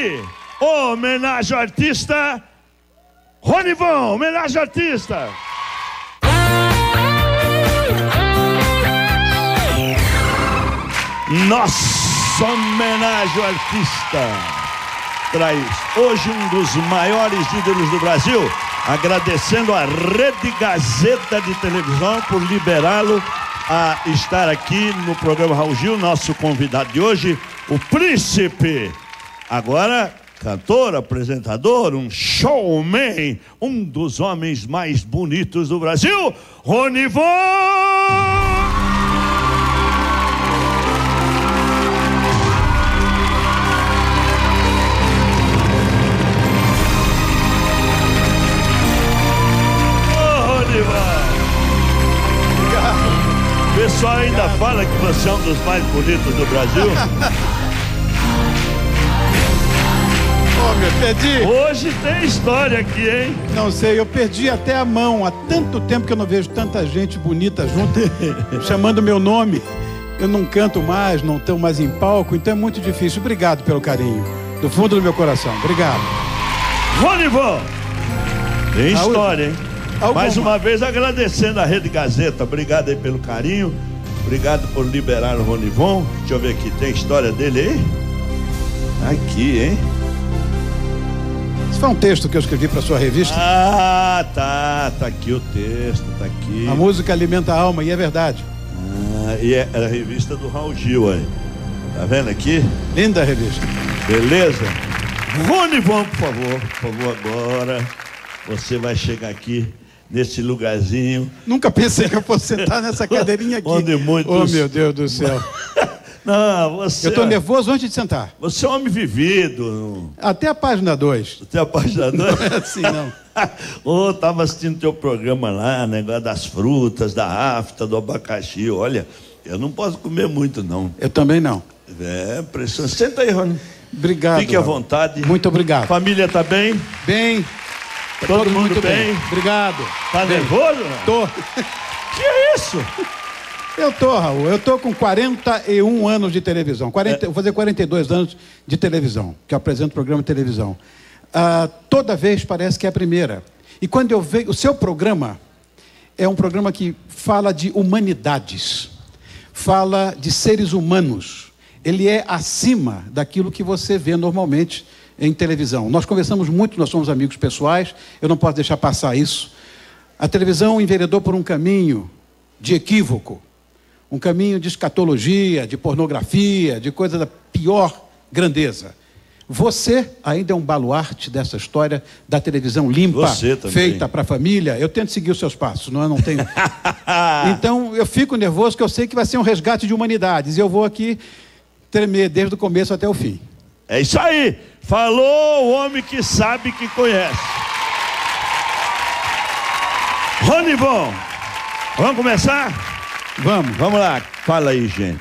aqui, homenagem ao artista Ronivon, homenagem ao artista. Nossa homenagem ao artista traz hoje um dos maiores ídolos do Brasil, agradecendo a Rede Gazeta de televisão por liberá-lo a estar aqui no programa Raul Gil, nosso convidado de hoje, o Príncipe. Agora, cantor, apresentador, um showman, um dos homens mais bonitos do Brasil, Ronivon! O pessoal ainda fala que você é um dos mais bonitos do Brasil. Perdi. Hoje tem história aqui, hein? Não sei, eu perdi até a mão. Há tanto tempo que eu não vejo tanta gente bonita junto, chamando meu nome. Eu não canto mais, não estou mais em palco, então é muito difícil. Obrigado pelo carinho, do fundo do meu coração. Obrigado. Ronivon, tem história, hein? Mais uma vez agradecendo a Rede Gazeta. Obrigado aí pelo carinho. Obrigado por liberar o Ronivon. Deixa eu ver aqui, tem história dele aí? Aqui, hein? Esse foi um texto que eu escrevi para sua revista. Ah, tá aqui o texto, tá aqui. A música alimenta a alma, e é verdade. E é a revista do Raul Gil aí. Tá vendo aqui? Linda a revista. Beleza? Ronivon, por favor, agora você vai chegar aqui nesse lugarzinho. Nunca pensei que eu fosse sentar nessa cadeirinha aqui. Onde muitos... Oh, meu Deus do céu. Não, você... Eu estou nervoso antes de sentar. Você é um homem vivido. Até a página 2. Até a página 2? Não é assim, não. Tava assistindo teu programa lá, negócio das frutas, da afta, do abacaxi. Olha, eu não posso comer muito, não. Eu também não. É, pressão. Senta aí, Rony. Obrigado. Fique à vontade. Muito obrigado. Família tá bem? Bem. Todo mundo bem? Obrigado. Tá nervoso? Tô. Que é isso? Eu tô, Raul. Eu tô com 41 anos de televisão. Vou fazer 42 anos de televisão, que eu apresento programa de televisão. Toda vez parece que é a primeira. E quando eu vejo... O seu programa é um programa que fala de humanidades. Fala de seres humanos. Ele é acima daquilo que você vê normalmente em televisão. Nós conversamos muito, nós somos amigos pessoais, eu não posso deixar passar isso. A televisão enveredou por um caminho de equívoco, um caminho de escatologia, de pornografia, de coisa da pior grandeza. Você ainda é um baluarte dessa história da televisão limpa, feita para a família. Eu tento seguir os seus passos, não tenho... Então, eu fico nervoso, porque eu sei que vai ser um resgate de humanidades, e eu vou aqui tremer desde o começo até o fim. É isso aí! Falou o homem que sabe, que conhece. Ronivon, vamos começar? Vamos. Vamos lá, fala aí, gente.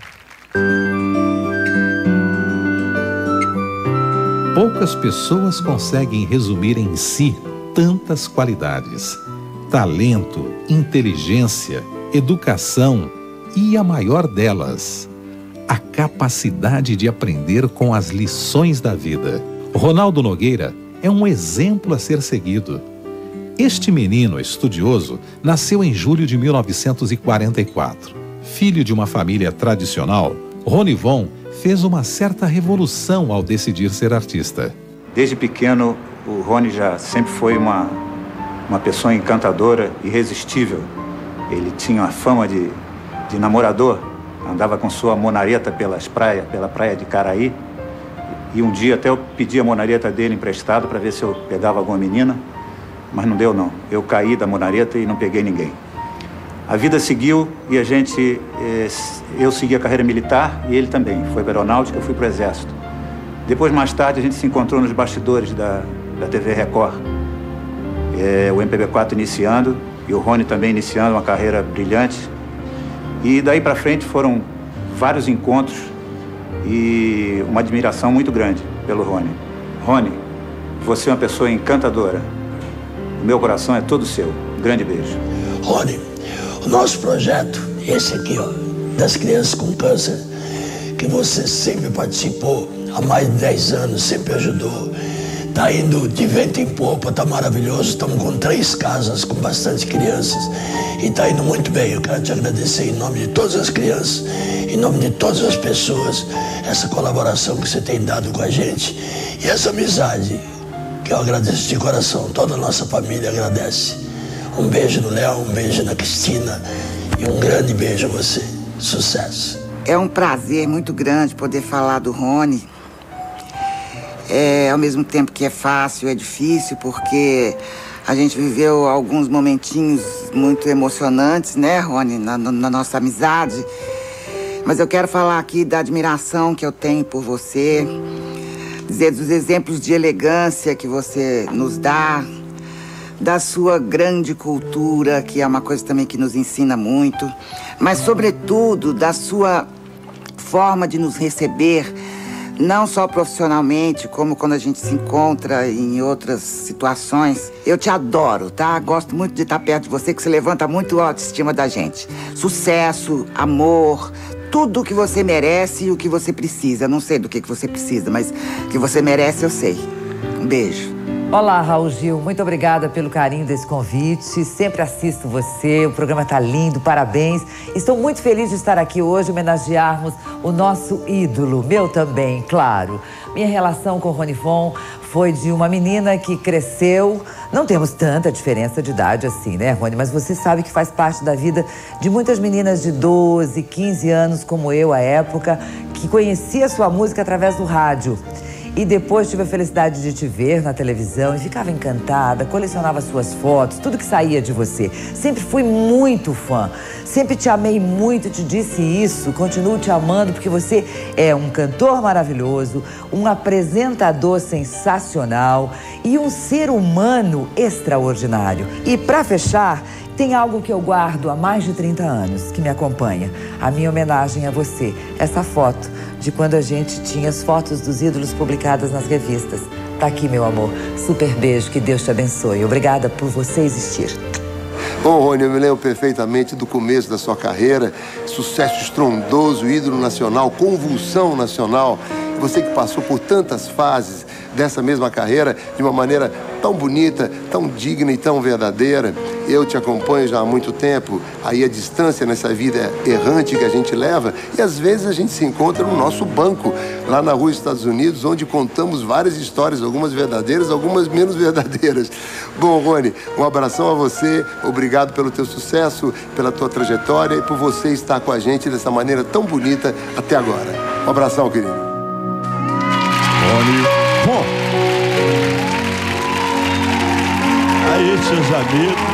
Poucas pessoas conseguem resumir em si tantas qualidades: talento, inteligência, educação e a maior delas, a capacidade de aprender com as lições da vida. Ronaldo Nogueira é um exemplo a ser seguido. Este menino estudioso nasceu em julho de 1944. Filho de uma família tradicional, Ronivon fez uma certa revolução ao decidir ser artista. Desde pequeno, o Rony já sempre foi uma pessoa encantadora, irresistível. Ele tinha a fama de namorador. Andava com sua monareta pela praia de Caraí. E um dia até eu pedi a monareta dele emprestado para ver se eu pegava alguma menina. Mas não deu, não. Eu caí da monareta e não peguei ninguém. A vida seguiu e eu segui a carreira militar e ele também. Foi para a aeronáutica, eu fui para o exército. Depois, mais tarde, a gente se encontrou nos bastidores da TV Record. O MPB4 iniciando e o Rony também iniciando uma carreira brilhante. E daí para frente foram vários encontros e uma admiração muito grande pelo Rony. Rony, você é uma pessoa encantadora. O meu coração é todo seu. Um grande beijo. Rony, o nosso projeto, esse aqui, ó, das crianças com câncer, que você sempre participou há mais de 10 anos, sempre ajudou. Está indo de vento em popa, está maravilhoso. Estamos com 3 casas, com bastante crianças. E está indo muito bem. Eu quero te agradecer em nome de todas as crianças, em nome de todas as pessoas, essa colaboração que você tem dado com a gente. E essa amizade, que eu agradeço de coração. Toda a nossa família agradece. Um beijo no Léo, um beijo na Cristina e um grande beijo a você. Sucesso. É um prazer muito grande poder falar do Rony. Ao mesmo tempo que é fácil, é difícil, porque a gente viveu alguns momentinhos muito emocionantes, né, Rony, na nossa amizade. Mas eu quero falar aqui da admiração que eu tenho por você, dizer dos exemplos de elegância que você nos dá, da sua grande cultura, que é uma coisa também que nos ensina muito, mas, sobretudo, da sua forma de nos receber, não só profissionalmente, como quando a gente se encontra em outras situações. Eu te adoro, tá? Gosto muito de estar perto de você, que você levanta muito a autoestima da gente. Sucesso, amor, tudo o que você merece e o que você precisa. Não sei do que você precisa, mas o que você merece eu sei. Um beijo. Olá, Raul Gil. Muito obrigada pelo carinho desse convite. Sempre assisto você. O programa tá lindo. Parabéns. Estou muito feliz de estar aqui hoje, homenagearmos o nosso ídolo. Meu também, claro. Minha relação com o Rony Von foi de uma menina que cresceu. Não temos tanta diferença de idade assim, né, Rony? Mas você sabe que faz parte da vida de muitas meninas de 12, 15 anos, como eu, à época, que conhecia sua música através do rádio. E depois tive a felicidade de te ver na televisão e ficava encantada, colecionava suas fotos, tudo que saía de você. Sempre fui muito fã, sempre te amei muito, te disse isso, continuo te amando porque você é um cantor maravilhoso, um apresentador sensacional e um ser humano extraordinário. E para fechar, tem algo que eu guardo há mais de 30 anos, que me acompanha. A minha homenagem a você, essa foto de quando a gente tinha as fotos dos ídolos publicadas nas revistas. Tá aqui, meu amor. Super beijo, que Deus te abençoe. Obrigada por você existir. Bom, Rony, eu me lembro perfeitamente do começo da sua carreira. Sucesso estrondoso, ídolo nacional, convulsão nacional. Você que passou por tantas fases dessa mesma carreira de uma maneira tão bonita, tão digna e tão verdadeira. Eu te acompanho já há muito tempo, aí a distância nessa vida errante que a gente leva, e às vezes a gente se encontra no nosso banco, lá na rua dos Estados Unidos, onde contamos várias histórias, algumas verdadeiras, algumas menos verdadeiras. Bom, Rony, um abração a você, obrigado pelo teu sucesso, pela tua trajetória e por você estar com a gente dessa maneira tão bonita até agora. Um abração, querido. Rony Von. Aí, seus amigos.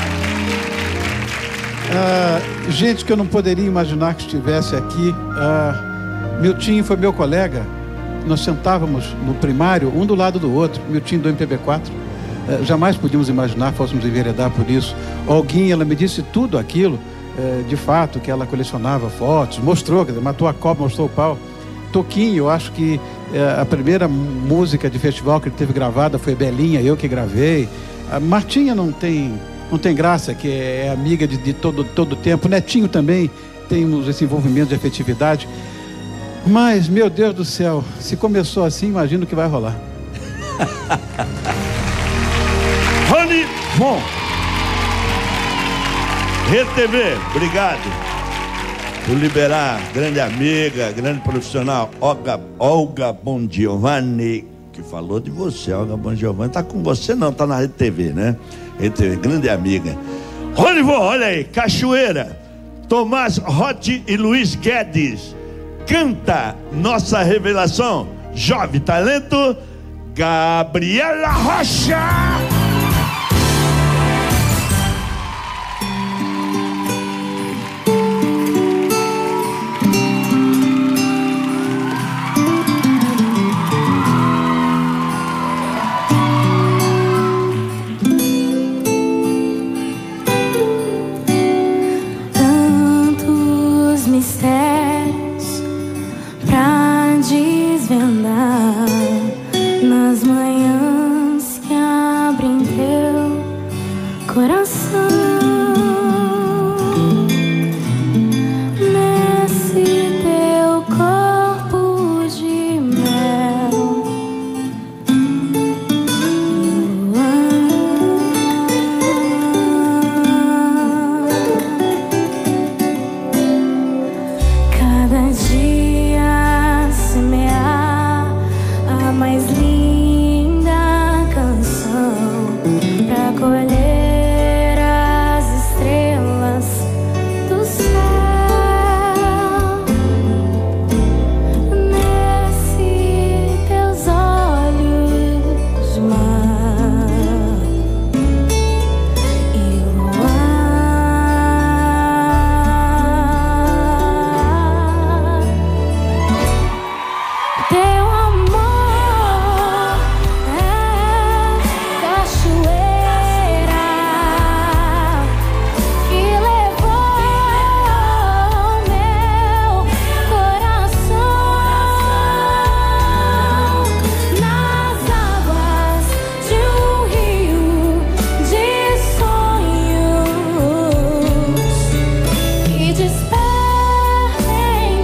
Gente que eu não poderia imaginar que estivesse aqui. Miltinho foi meu colega. Nós sentávamos no primário, um do lado do outro. Miltinho do MPB4. Jamais podíamos imaginar que fôssemos enveredar por isso. Olguinha, ela me disse tudo aquilo, de fato, que ela colecionava fotos, mostrou, quer dizer, matou a cobra, mostrou o pau. Toquinho, eu acho que a primeira música de festival que ele teve gravada foi Belinha, eu que gravei. A Martinha não tem graça, que é amiga de todo tempo. Netinho também tem esse envolvimento de afetividade. Mas, meu Deus do céu, se começou assim, imagino que vai rolar. Rony Von. RTV, obrigado por liberar grande amiga, grande profissional, Olga Bongiovanni, que falou de você. Olga Bongiovanni tá com você não, tá na Rede TV, né? Rede TV, grande amiga. Rony Von, olha aí, Cachoeira, Tomás Rotti e Luiz Guedes. Canta nossa revelação, jovem talento, Gabriela Rocha. Nas manhãs que abrem mais linda canção pra colher as estrelas do céu. Nesse teus olhos, mar e luar, teu amor é cachoeira que levou meu coração nas águas de um rio de sonhos que desperta em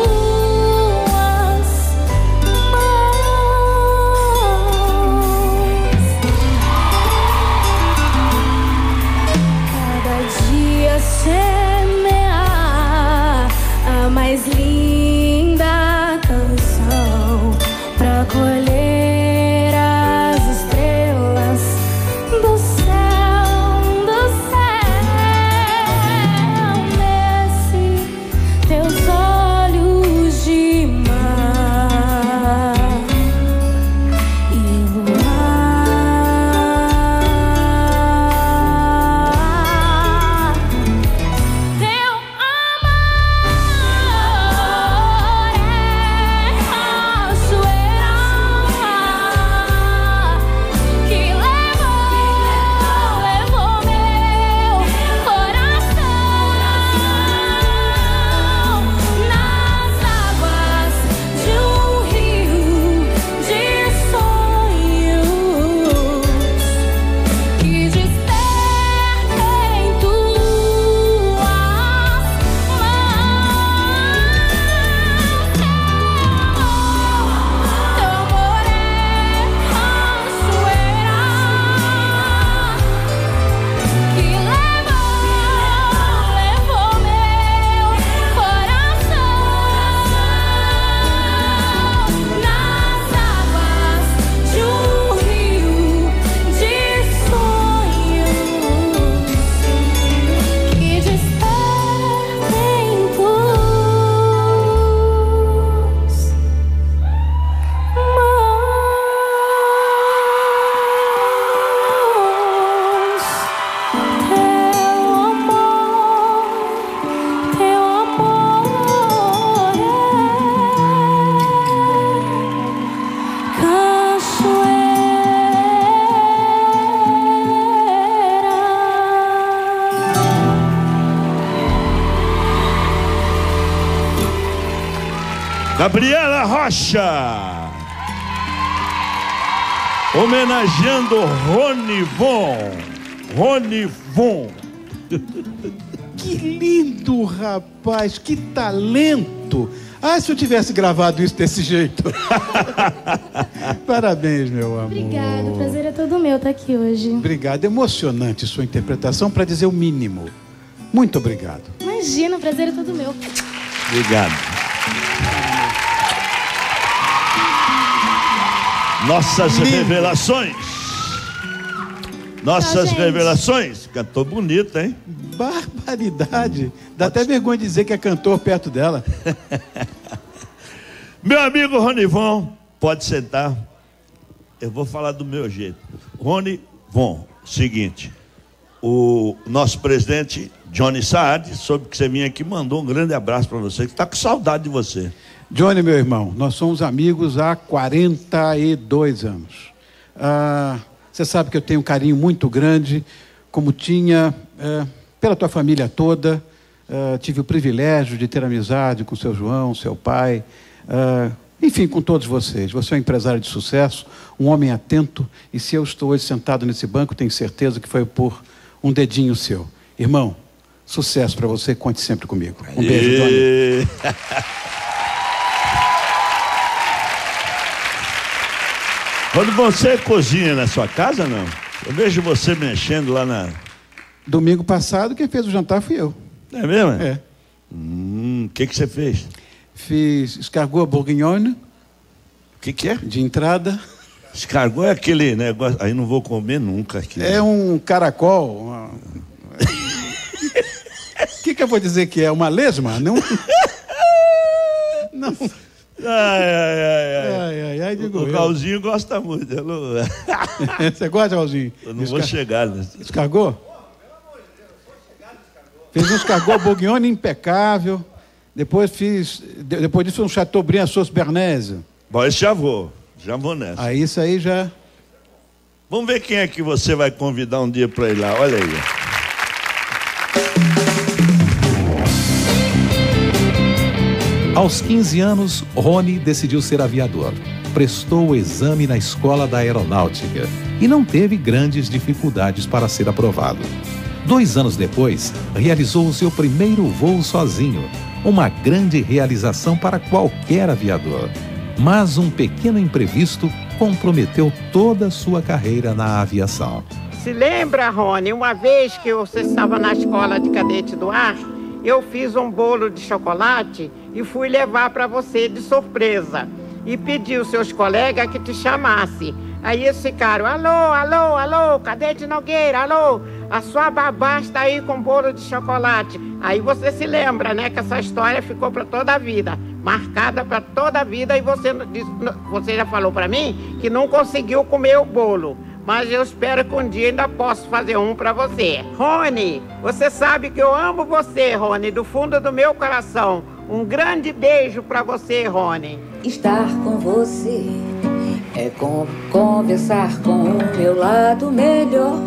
tuas mãos. Cada dia semear a mais linda canção pra colher as estrelas do céu, nesse teus olhos de mar e luar. Teu amor é cachoeira que levou meu coração nas águas de um rio de sonhos que desperta em tuas mãos. Teu amor é cachoeira que levou meu coração nas águas de um rio de sonhos que desperta em tuas mãos. Teu amor é cachoeira. Gabriela Rocha, homenageando Rony Von. Rony Von. Que lindo, rapaz, que talento. Ah, se eu tivesse gravado isso desse jeito. Parabéns, meu amor. Obrigada, o prazer é todo meu estar aqui hoje. Obrigado, emocionante sua interpretação, para dizer o mínimo. Muito obrigado. Imagina, o prazer é todo meu. Obrigado. Nossas revelações. Nossas gente. revelações. Cantou bonito, hein? Barbaridade. Dá até vergonha de dizer que é cantor perto dela. Meu amigo Rony Von, pode sentar. Eu vou falar do meu jeito. Rony Von, seguinte. O nosso presidente, Johnny Saad, soube que você vinha aqui, mandou um grande abraço para você, que está com saudade de você. Johnny, meu irmão, nós somos amigos há 42 anos. Você sabe que eu tenho um carinho muito grande, como tinha pela tua família toda. Tive o privilégio de ter amizade com o seu João, seu pai, enfim, com todos vocês. Você é um empresário de sucesso, um homem atento, e se eu estou hoje sentado nesse banco, tenho certeza que foi por um dedinho seu. Irmão, sucesso para você, conte sempre comigo. Um beijo, Johnny. Quando você cozinha na sua casa, não? Eu vejo você mexendo lá na... Domingo passado, quem fez o jantar fui eu. É mesmo? É. O que você fez? Fiz escargot bourguignon, O que é? De entrada. Escargot é aquele negócio. Aí não vou comer nunca aqui. É um caracol. O que eu vou dizer que é? Uma lesma? Não. Não. Ai, digo o Raulzinho gosta muito. Você gosta, Raulzinho? Eu não vou chegar nesse. Escargot? Fez um escargot bourguignon impecável. Depois disso um Chateaubriand à sauce bernaise. Bom, esse já vou nessa. Aí isso aí já... Vamos ver quem é que você vai convidar um dia para ir lá, olha aí. Aos 15 anos, Rony decidiu ser aviador. Prestou o exame na Escola da Aeronáutica e não teve grandes dificuldades para ser aprovado. 2 anos depois, realizou o seu primeiro voo sozinho, uma grande realização para qualquer aviador. Mas um pequeno imprevisto comprometeu toda a sua carreira na aviação. Se lembra, Rony, uma vez que você estava na escola de cadete do ar, eu fiz um bolo de chocolate e fui levar para você de surpresa. E pedi aos seus colegas que te chamasse. Aí eles ficaram, alô, cadete Nogueira, alô, a sua babá está aí com bolo de chocolate. Aí você se lembra, né, que essa história ficou para toda a vida, marcada para toda a vida, e você já falou para mim que não conseguiu comer o bolo. Mas eu espero que um dia ainda possa fazer um para você. Rony, você sabe que eu amo você, Rony, do fundo do meu coração. Um grande beijo para você, Rony. Estar com você é como conversar com o meu lado melhor.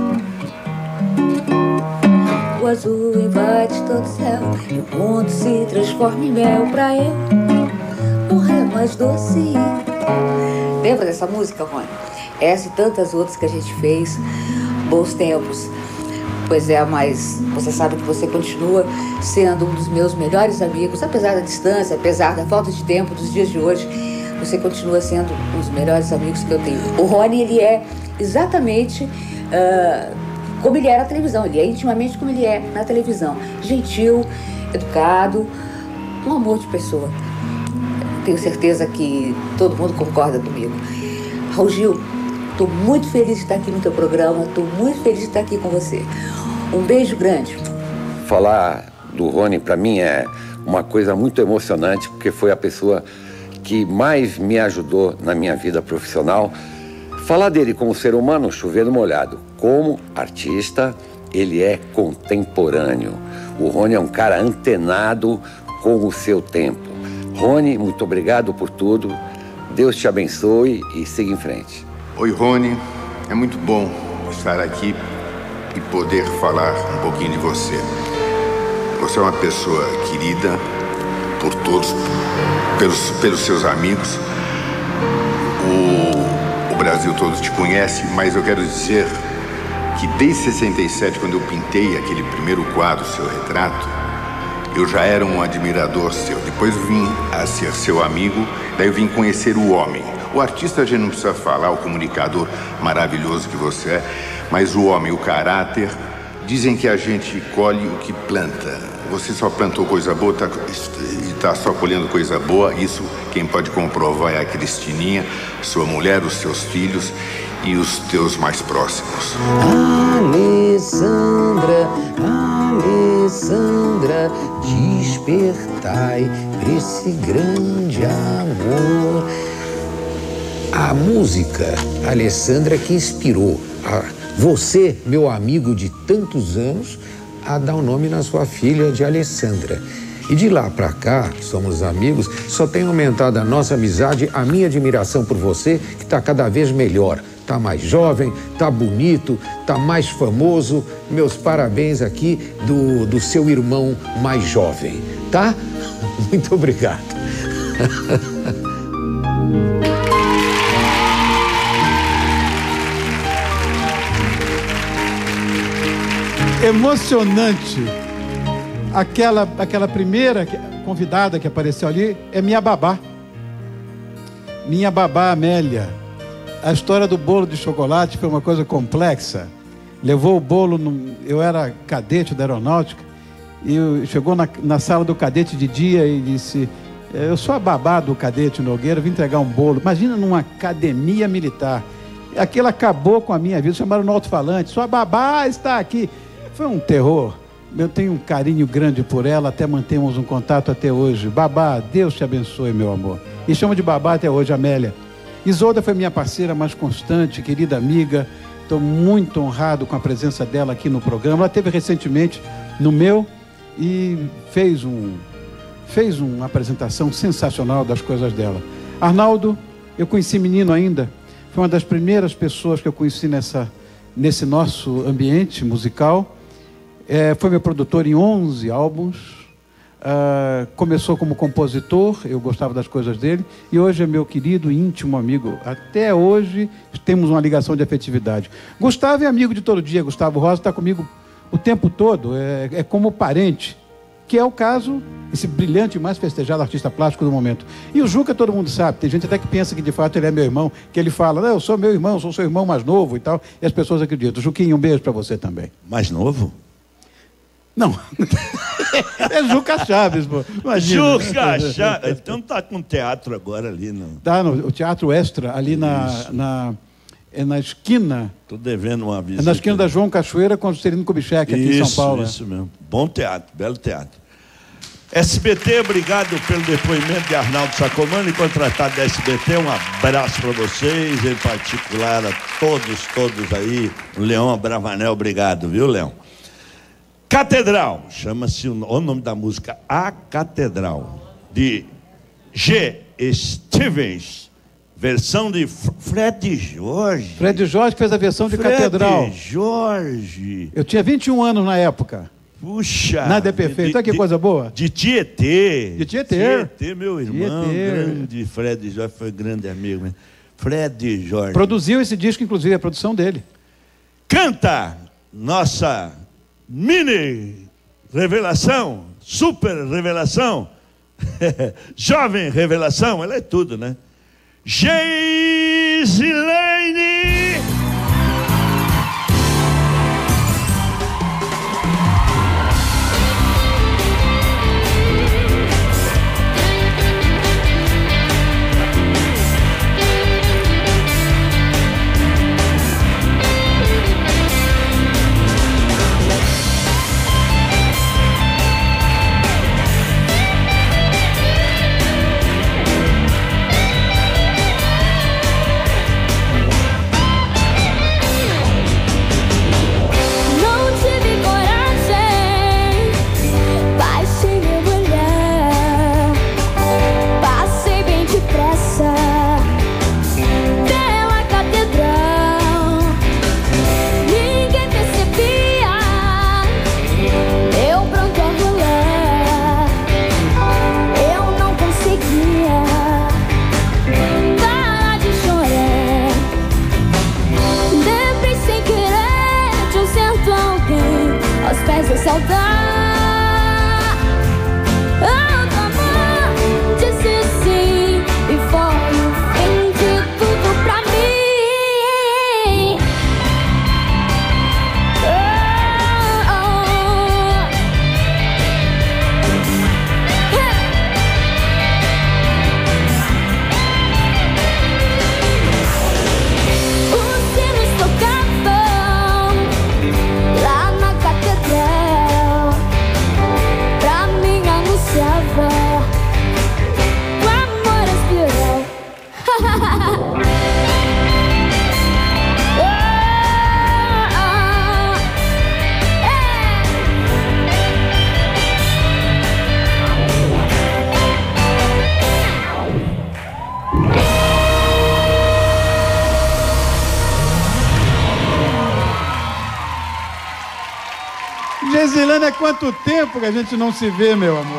O azul invade todo o céu e o mundo se transforma em mel pra eu morrer mais doce. Lembra dessa música, Rony? Essa e tantas outras que a gente fez. Bons tempos. Pois é, mas você sabe que você continua sendo um dos meus melhores amigos, apesar da distância, apesar da falta de tempo dos dias de hoje, você continua sendo um dos melhores amigos que eu tenho. O Rony, ele é exatamente como ele é na televisão, ele é intimamente como ele é na televisão. Gentil, educado, um amor de pessoa. Tenho certeza que todo mundo concorda comigo. Raul Gil, estou muito feliz de estar aqui no teu programa, estou muito feliz de estar aqui com você. Um beijo grande. Falar do Rony, para mim, é uma coisa muito emocionante, porque foi a pessoa que mais me ajudou na minha vida profissional. Falar dele como ser humano, chovendo molhado. Como artista, ele é contemporâneo. O Rony é um cara antenado com o seu tempo. Rony, muito obrigado por tudo. Deus te abençoe e siga em frente. Oi, Rony. É muito bom estar aqui e poder falar um pouquinho de você. Você é uma pessoa querida por todos, pelos seus amigos. O Brasil todo te conhece, mas eu quero dizer que desde 67, quando eu pintei aquele primeiro quadro, seu retrato, eu já era um admirador seu. Depois vim a ser seu amigo, daí eu vim conhecer o homem. O artista a gente não precisa falar, o comunicador maravilhoso que você é, mas o homem, o caráter, dizem que a gente colhe o que planta. Você só plantou coisa boa e está só colhendo coisa boa. Isso quem pode comprovar é a Cristininha, sua mulher, os seus filhos e os teus mais próximos. Alessandra, despertai pra esse grande amor. A música, Alessandra, que inspirou você, meu amigo de tantos anos, a dar o nome na sua filha de Alessandra. E de lá pra cá, somos amigos, só tem aumentado a nossa amizade, a minha admiração por você, que tá cada vez melhor. Tá mais jovem, tá bonito, tá mais famoso. Meus parabéns aqui do seu irmão mais jovem, tá? Muito obrigado. Emocionante. Aquela primeira convidada que apareceu ali é minha babá. Minha babá Amélia. A história do bolo de chocolate foi uma coisa complexa. Levou o bolo, eu era cadete da aeronáutica, e chegou na sala do cadete de dia e disse: Eu sou a babá do Cadete Nogueira, vim entregar um bolo. Imagina numa academia militar. Aquilo acabou com a minha vida, chamaram no alto-falante. Sua babá está aqui. Foi um terror. Eu tenho um carinho grande por ela, até mantemos um contato até hoje. Babá, Deus te abençoe, meu amor. E chamo de babá até hoje, Amélia. Isolda foi minha parceira mais constante, querida amiga. Estou muito honrado com a presença dela aqui no programa. Ela esteve recentemente no meu e fez uma apresentação sensacional das coisas dela. Arnaldo, eu conheci menino ainda. Foi uma das primeiras pessoas que eu conheci nesse nosso ambiente musical. Foi meu produtor em 11 álbuns. Começou como compositor, eu gostava das coisas dele, e hoje é meu querido e íntimo amigo. Até hoje temos uma ligação de afetividade. Gustavo é amigo de todo dia. Gustavo Rosa está comigo o tempo todo, é como parente, que é o caso, esse brilhante e mais festejado artista plástico do momento. E o Juca todo mundo sabe, tem gente até que pensa que de fato ele é meu irmão, que ele fala, não, eu sou meu irmão, sou seu irmão mais novo e tal, e as pessoas acreditam. Juquinho, um beijo para você também. Mais novo? Não. É Juca Chaves, pô. Imagina. Juca Chaves. Então tá com teatro agora ali, não? Tá no Teatro Extra, ali na esquina. Tô devendo uma visita. É na esquina da João Cachoeira com o Juscelino Kubitschek, aqui em São Paulo. Isso mesmo. Bom teatro, belo teatro. SBT, obrigado pelo depoimento de Arnaldo Sacomani, contratado da SBT. Um abraço para vocês, em particular a todos aí. O Leão Abravanel, obrigado, viu, Leão? Catedral, chama-se o nome da música, A Catedral, de G. Stevens, versão de Fred Jorge. Fred Jorge fez a versão de Catedral. Fred Jorge. Eu tinha 21 anos na época. Puxa. Nada é perfeito. Olha que coisa boa. De Tietê. De Tietê. Tietê, meu irmão. Grande Fred Jorge, foi grande amigo. Né? Fred Jorge. Produziu esse disco, inclusive, a produção dele. Canta nossa mini revelação, super revelação, jovem revelação, ela é tudo, né? Geisilene! Geisilene, há quanto tempo que a gente não se vê, meu amor?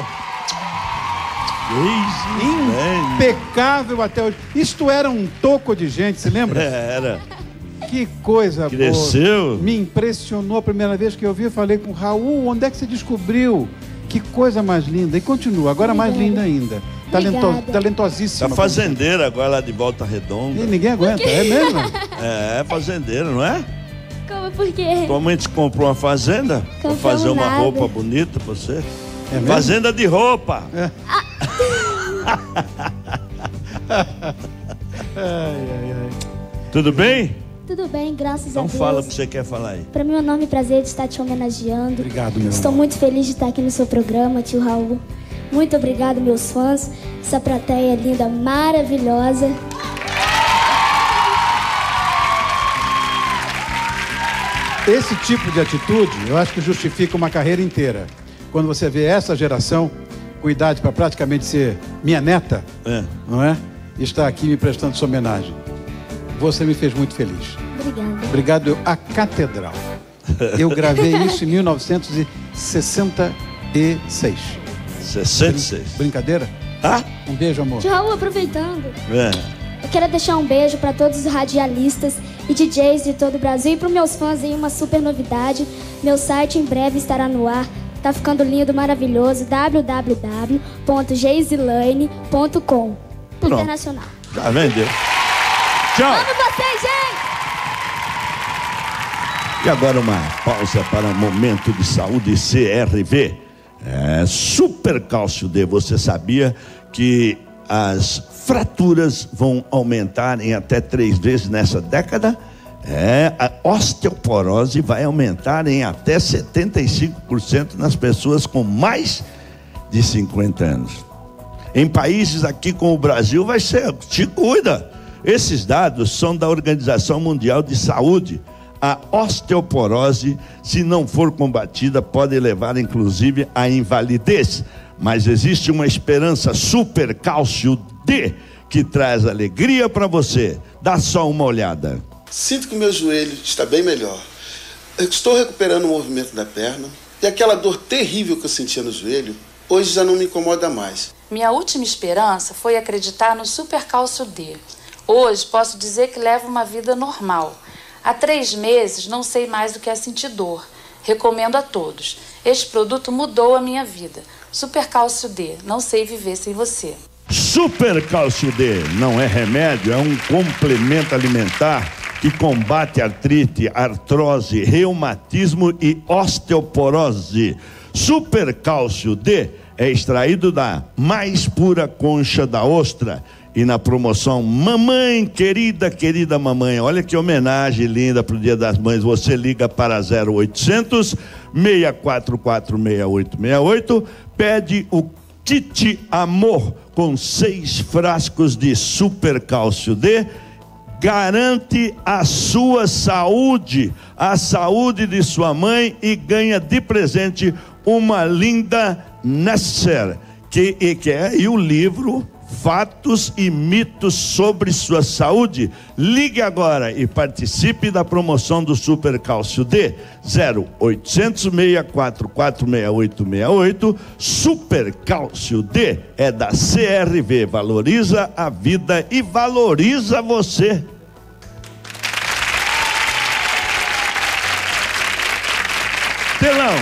Impecável até hoje. Isto era um toco de gente, se lembra? Era. Que coisa Cresceu. boa. Me impressionou a primeira vez que eu vi, eu falei com o Raul, onde é que você descobriu? Que coisa mais linda. E continua, agora mais linda ainda. Talentosíssima. Tá fazendeira agora lá de Volta Redonda. E ninguém aguenta, é mesmo? É, fazendeira, não é? Como, por quê? Tua mãe te comprou uma fazenda para fazer uma roupa bonita pra você? É mesmo? Fazenda de roupa. É. Tudo bem? Tudo bem, graças a Então Deus. fala o que você quer falar aí. Para mim é um enorme prazer de estar te homenageando. Obrigado, meu Estou amor. muito feliz de estar aqui no seu programa, tio Raul. Muito obrigado, meus fãs. Essa plateia linda, maravilhosa. Esse tipo de atitude, eu acho que justifica uma carreira inteira. Quando você vê essa geração, com idade para praticamente ser minha neta, não é? E está aqui me prestando sua homenagem. Você me fez muito feliz. Obrigada. Obrigado à Catedral. Eu gravei isso em 1966. 66? Brincadeira? Ah? Um beijo, amor. Tio Raul, aproveitando, eu quero deixar um beijo para todos os radialistas e DJs de todo o Brasil e para os meus fãs aí uma super novidade. Meu site em breve estará no ar. Tá ficando lindo, maravilhoso. www.geizilane.com. Internacional. Já vendeu. Tchau. Amo vocês, gente! E agora uma pausa para momento de saúde CRV. Super Cálcio D. Você sabia que as fraturas vão aumentar em até 3 vezes nessa década? A osteoporose vai aumentar em até 75% nas pessoas com mais de 50 anos. Em países aqui como o Brasil vai ser, te cuida. Esses dados são da Organização Mundial de Saúde. A osteoporose, se não for combatida, pode levar inclusive à invalidez. Mas existe uma esperança. Super Cálcio D, que traz alegria para você. Dá só uma olhada. Sinto que o meu joelho está bem melhor. Eu estou recuperando o movimento da perna e aquela dor terrível que eu sentia no joelho, hoje já não me incomoda mais. Minha última esperança foi acreditar no Super Cálcio D. Hoje posso dizer que levo uma vida normal. Há 3 meses não sei mais do que é sentir dor. Recomendo a todos. Este produto mudou a minha vida. Super Cálcio D. Não sei viver sem você. Super Cálcio D não é remédio, é um complemento alimentar que combate artrite, artrose, reumatismo e osteoporose. Super Cálcio D é extraído da mais pura concha da ostra. E na promoção, mamãe, querida mamãe, olha que homenagem linda para o Dia das Mães. Você liga para 0800 644 6868, pede o Kit Amor com 6 frascos de Super Cálcio D. Garante a sua saúde, a saúde de sua mãe, e ganha de presente uma linda Nesser, e o livro Fatos e Mitos sobre Sua Saúde. Ligue agora e participe da promoção do Super Cálcio D. 0800 644 6868. Super Cálcio D é da CRV. Valoriza a vida e valoriza você. Telão.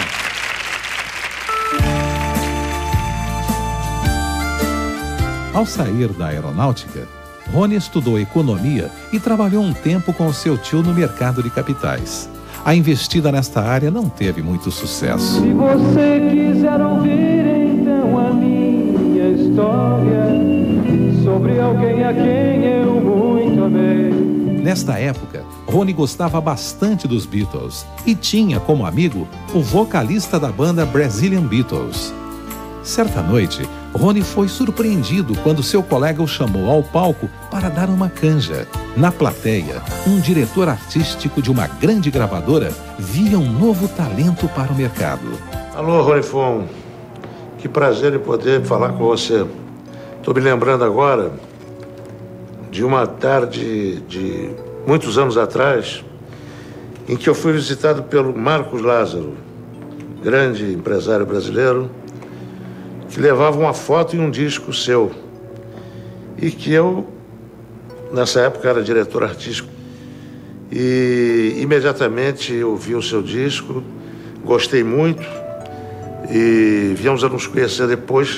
Ao sair da aeronáutica, Rony estudou economia e trabalhou um tempo com seu tio no mercado de capitais. A investida nesta área não teve muito sucesso. Se você quiser ouvir então a minha história sobre alguém a quem eu muito amei. Nesta época, Rony gostava bastante dos Beatles e tinha como amigo o vocalista da banda Brazilian Beatles. Certa noite, Rony foi surpreendido quando seu colega o chamou ao palco para dar uma canja. Na plateia, um diretor artístico de uma grande gravadora via um novo talento para o mercado. Alô, Rony Fon, que prazer em poder falar com você. Estou me lembrando agora de uma tarde de muitos anos atrás, em que eu fui visitado pelo Marcos Lázaro, grande empresário brasileiro, que levava uma foto e um disco seu. E que eu, nessa época, era diretor artístico. E imediatamente ouvi o seu disco, gostei muito, e viemos a nos conhecer depois,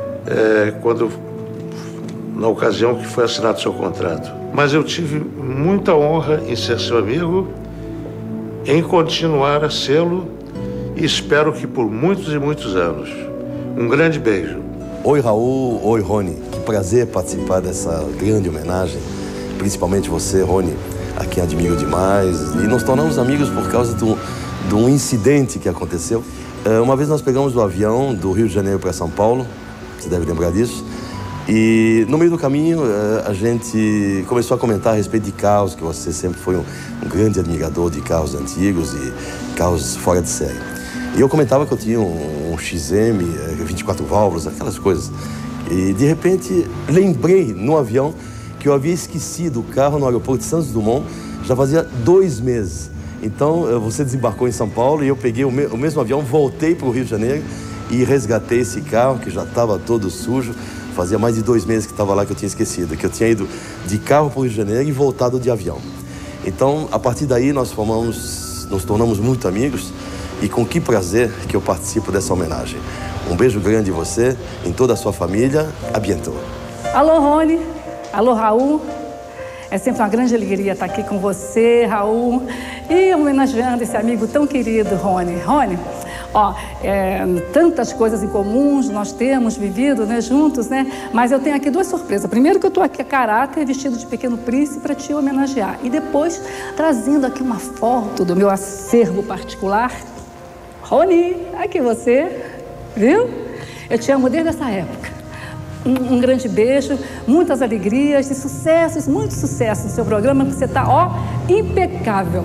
na ocasião que foi assinado o seu contrato. Mas eu tive muita honra em ser seu amigo, em continuar a sê-lo, e espero que por muitos e muitos anos. Um grande beijo. Oi, Raul. Oi, Rony. Que prazer participar dessa grande homenagem. Principalmente você, Rony, a quem admiro demais. E nos tornamos amigos por causa de um incidente que aconteceu. Uma vez nós pegamos o avião do Rio de Janeiro para São Paulo, você deve lembrar disso, e no meio do caminho a gente começou a comentar a respeito de carros, que você sempre foi um grande admirador de carros antigos e carros fora de série. E eu comentava que eu tinha um XM, 24 válvulas, aquelas coisas. E de repente lembrei no avião que eu havia esquecido o carro no aeroporto de Santos Dumont já fazia 2 meses. Então, você desembarcou em São Paulo e eu peguei o mesmo avião, voltei para o Rio de Janeiro e resgatei esse carro que já estava todo sujo. Fazia mais de 2 meses que estava lá, que eu tinha esquecido, que eu tinha ido de carro para o Rio de Janeiro e voltado de avião. Então, a partir daí, nos tornamos muito amigos e com que prazer que eu participo dessa homenagem. Um beijo grande em você, em toda a sua família. A bientôt. Alô, Rony. Alô, Raul. É sempre uma grande alegria estar aqui com você, Raul, e homenageando esse amigo tão querido, Rony. Rony, ó, tantas coisas em comuns nós temos vivido, né, juntos, né? Mas eu tenho aqui 2 surpresas. Primeiro que eu estou aqui a caráter, vestido de Pequeno Príncipe para te homenagear. E depois, trazendo aqui uma foto do meu acervo particular. Rony, aqui você, viu? Eu te amo desde essa época. Um grande beijo, muitas alegrias e sucessos, muito sucesso no seu programa, porque você está, ó, impecável.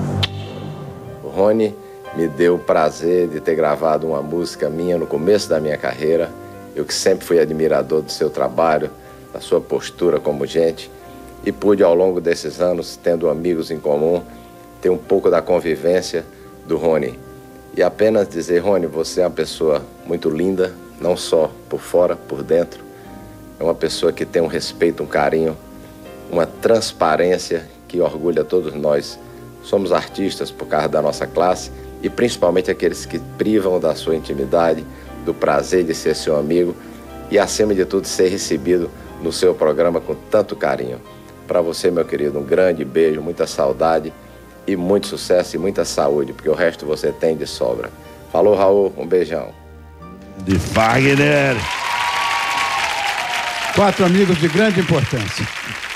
O Rony me deu o prazer de ter gravado uma música minha no começo da minha carreira. Eu que sempre fui admirador do seu trabalho, da sua postura como gente, e pude, ao longo desses anos, tendo amigos em comum, ter um pouco da convivência do Rony. E apenas dizer, Rony, você é uma pessoa muito linda, não só por fora, por dentro. É uma pessoa que tem um respeito, um carinho, uma transparência que orgulha todos nós. Somos artistas por causa da nossa classe e principalmente aqueles que privam da sua intimidade, do prazer de ser seu amigo e, acima de tudo, ser recebido no seu programa com tanto carinho. Para você, meu querido, um grande beijo, muita saudade e muito sucesso e muita saúde, porque o resto você tem de sobra. Falou, Raul, um beijão. De Wagner. 4 amigos de grande importância.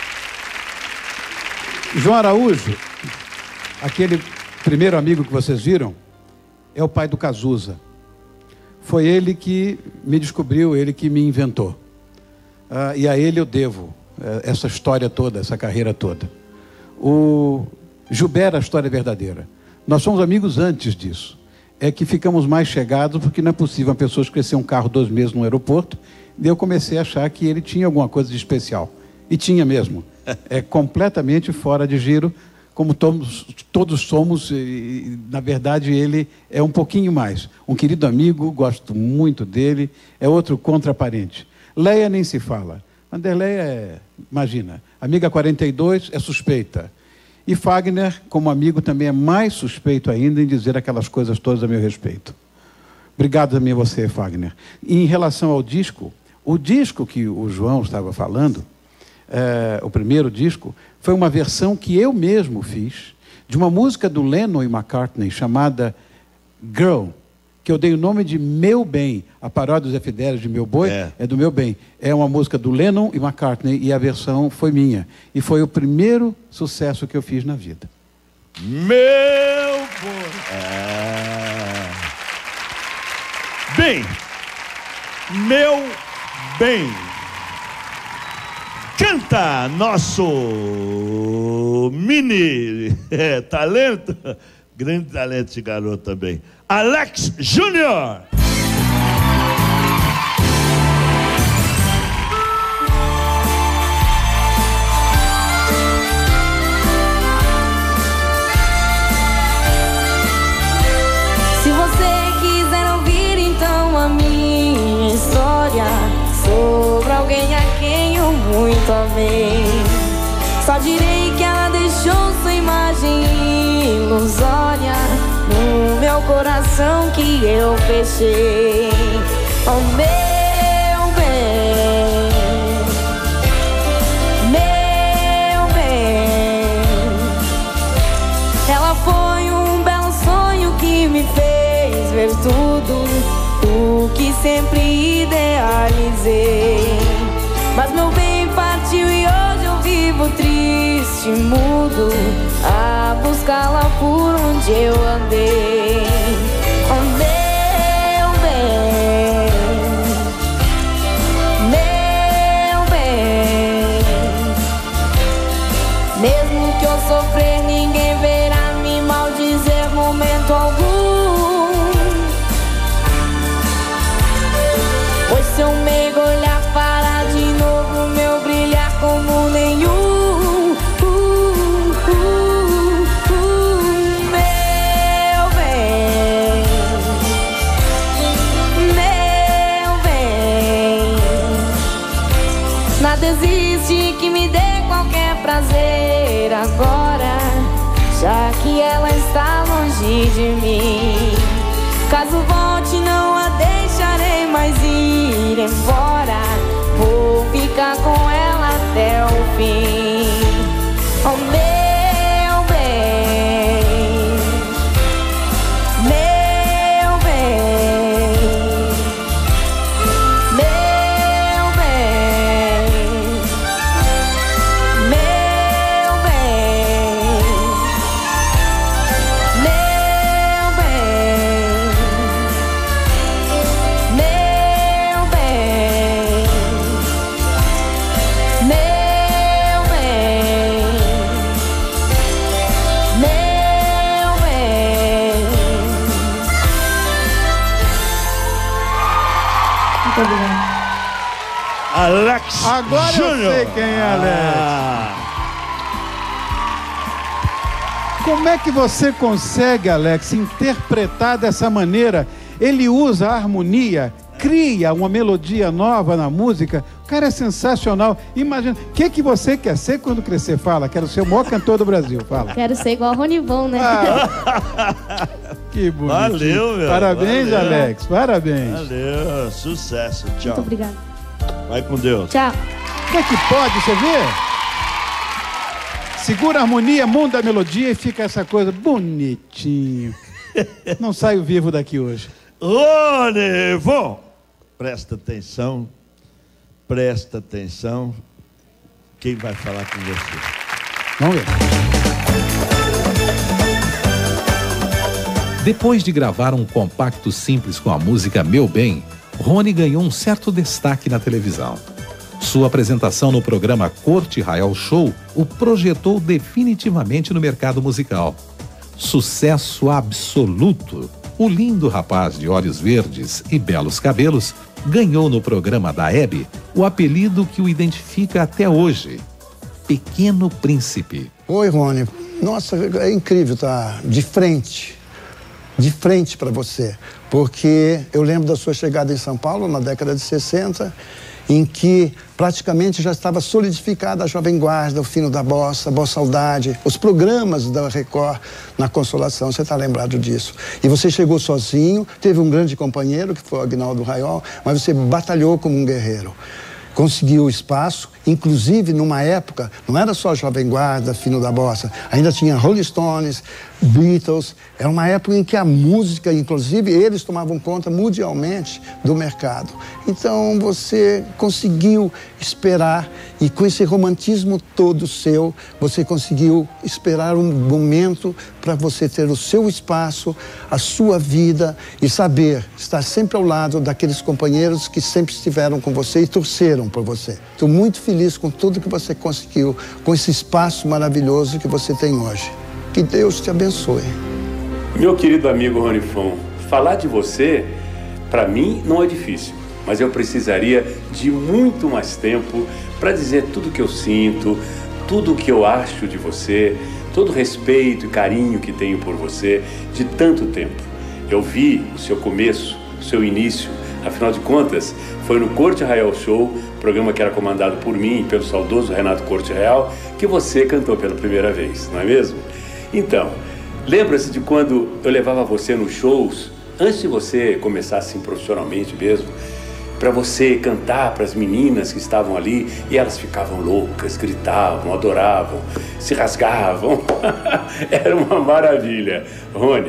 João Araújo, aquele primeiro amigo que vocês viram, é o pai do Cazuza. Foi ele que me descobriu, ele que me inventou. E a ele eu devo essa história toda, essa carreira toda. O Gilberto, a história verdadeira. Nós somos amigos antes disso. É que ficamos mais chegados porque não é possível uma pessoa esquecer um carro 2 meses no aeroporto. E eu comecei a achar que ele tinha alguma coisa de especial. E tinha mesmo. É completamente fora de giro, como todos somos. E, na verdade, ele é um pouquinho mais. Um querido amigo, gosto muito dele. É outro contraparente. Leia nem se fala. Vanderleia imagina, amiga 42, é suspeita. E Fagner, como amigo, também é mais suspeito ainda em dizer aquelas coisas todas a meu respeito. Obrigado também a você, Fagner. E em relação ao disco, o disco que o João estava falando, o primeiro disco, foi uma versão que eu mesmo fiz de uma música do Lennon e McCartney chamada Girl, que eu dei o nome de Meu Bem. A paródia do Zé Fidelis de Meu Boi é do Meu Bem. É uma música do Lennon e McCartney e a versão foi minha. E foi o primeiro sucesso que eu fiz na vida. Meu Boi. Bem, Meu Bem. Canta nosso mini talento. Grande talento esse garoto também. Alex Júnior. Se você quiser ouvir então a minha história sobre alguém a quem eu muito amei, só direi que ela deixou sua imagem ilusória no meu coração que eu fechei. Oh, meu bem, meu bem, ela foi um belo sonho que me fez ver tudo o que sempre idealizei. Mas meu bem partiu e hoje eu vivo triste, mudo, a buscá-la por onde eu andei. Oh, meu bem, meu bem, mesmo que eu sofrer, ninguém verá me maldizer momento algum. Pois se eu mergulhar, parar de novo, meu brilhar como nenhum. Meu bem, meu bem, nada existe que me dê qualquer prazer agora, já que ela está longe de mim. Caso volte, não a deixarei mais ir embora, vou ficar com ela até o fim. Oh, meu bem, meu bem, meu bem, meu bem, meu bem, meu bem, meu bem, meu bem. Muito obrigado. Alex Agora Júnior. eu sei quem é Alex. Como é que você consegue, Alex, interpretar dessa maneira? Ele usa a harmonia, cria uma melodia nova na música. O cara é sensacional. Imagina, o que você quer ser quando crescer? Fala, quero ser o maior cantor do Brasil. Fala. Quero ser igual a Ronivon, né? Que bonito. Valeu, meu. Parabéns, Valeu. Alex. Parabéns. Valeu, sucesso. Tchau. Muito obrigada. Vai com Deus. Tchau. Como é que pode, você vê? Segura a harmonia, muda a melodia e fica essa coisa bonitinho. Não saio vivo daqui hoje. Ronivon, presta atenção. Presta atenção. Quem vai falar com você? Vamos ver. Depois de gravar um compacto simples com a música Meu Bem, Rony ganhou um certo destaque na televisão. Sua apresentação no programa Corte Real Show o projetou definitivamente no mercado musical. Sucesso absoluto! O lindo rapaz de olhos verdes e belos cabelos ganhou no programa da Hebe o apelido que o identifica até hoje: Pequeno Príncipe. Oi, Rony. Nossa, é incrível estar de frente para você, porque eu lembro da sua chegada em São Paulo na década de 60, em que praticamente já estava solidificada a Jovem Guarda, o Fino da Bossa, Boa Saudade, os programas da Record na Consolação, você está lembrado disso. E você chegou sozinho, teve um grande companheiro, que foi o Agnaldo Raiol, mas você batalhou como um guerreiro. Conseguiu espaço, inclusive numa época, não era só Jovem Guarda, Fino da Bossa, ainda tinha Rolling Stones, Beatles. Era uma época em que a música, inclusive, eles tomavam conta mundialmente do mercado. Então você conseguiu esperar e com esse romantismo todo seu, você conseguiu esperar um momento para você ter o seu espaço, a sua vida e saber estar sempre ao lado daqueles companheiros que sempre estiveram com você e torceram por você. Estou muito feliz com tudo que você conseguiu, com esse espaço maravilhoso que você tem hoje. Que Deus te abençoe. Meu querido amigo Ronivon, falar de você, para mim, não é difícil. Mas eu precisaria de muito mais tempo para dizer tudo o que eu sinto, tudo o que eu acho de você, todo o respeito e carinho que tenho por você de tanto tempo. Eu vi o seu começo, o seu início. Afinal de contas, foi no Corte Real Show, programa que era comandado por mim e pelo saudoso Renato Corte Real, que você cantou pela primeira vez, não é mesmo? Então, lembra-se de quando eu levava você nos shows, antes de você começar assim profissionalmente mesmo, para você cantar para as meninas que estavam ali e elas ficavam loucas, gritavam, adoravam, se rasgavam. Era uma maravilha. Rony,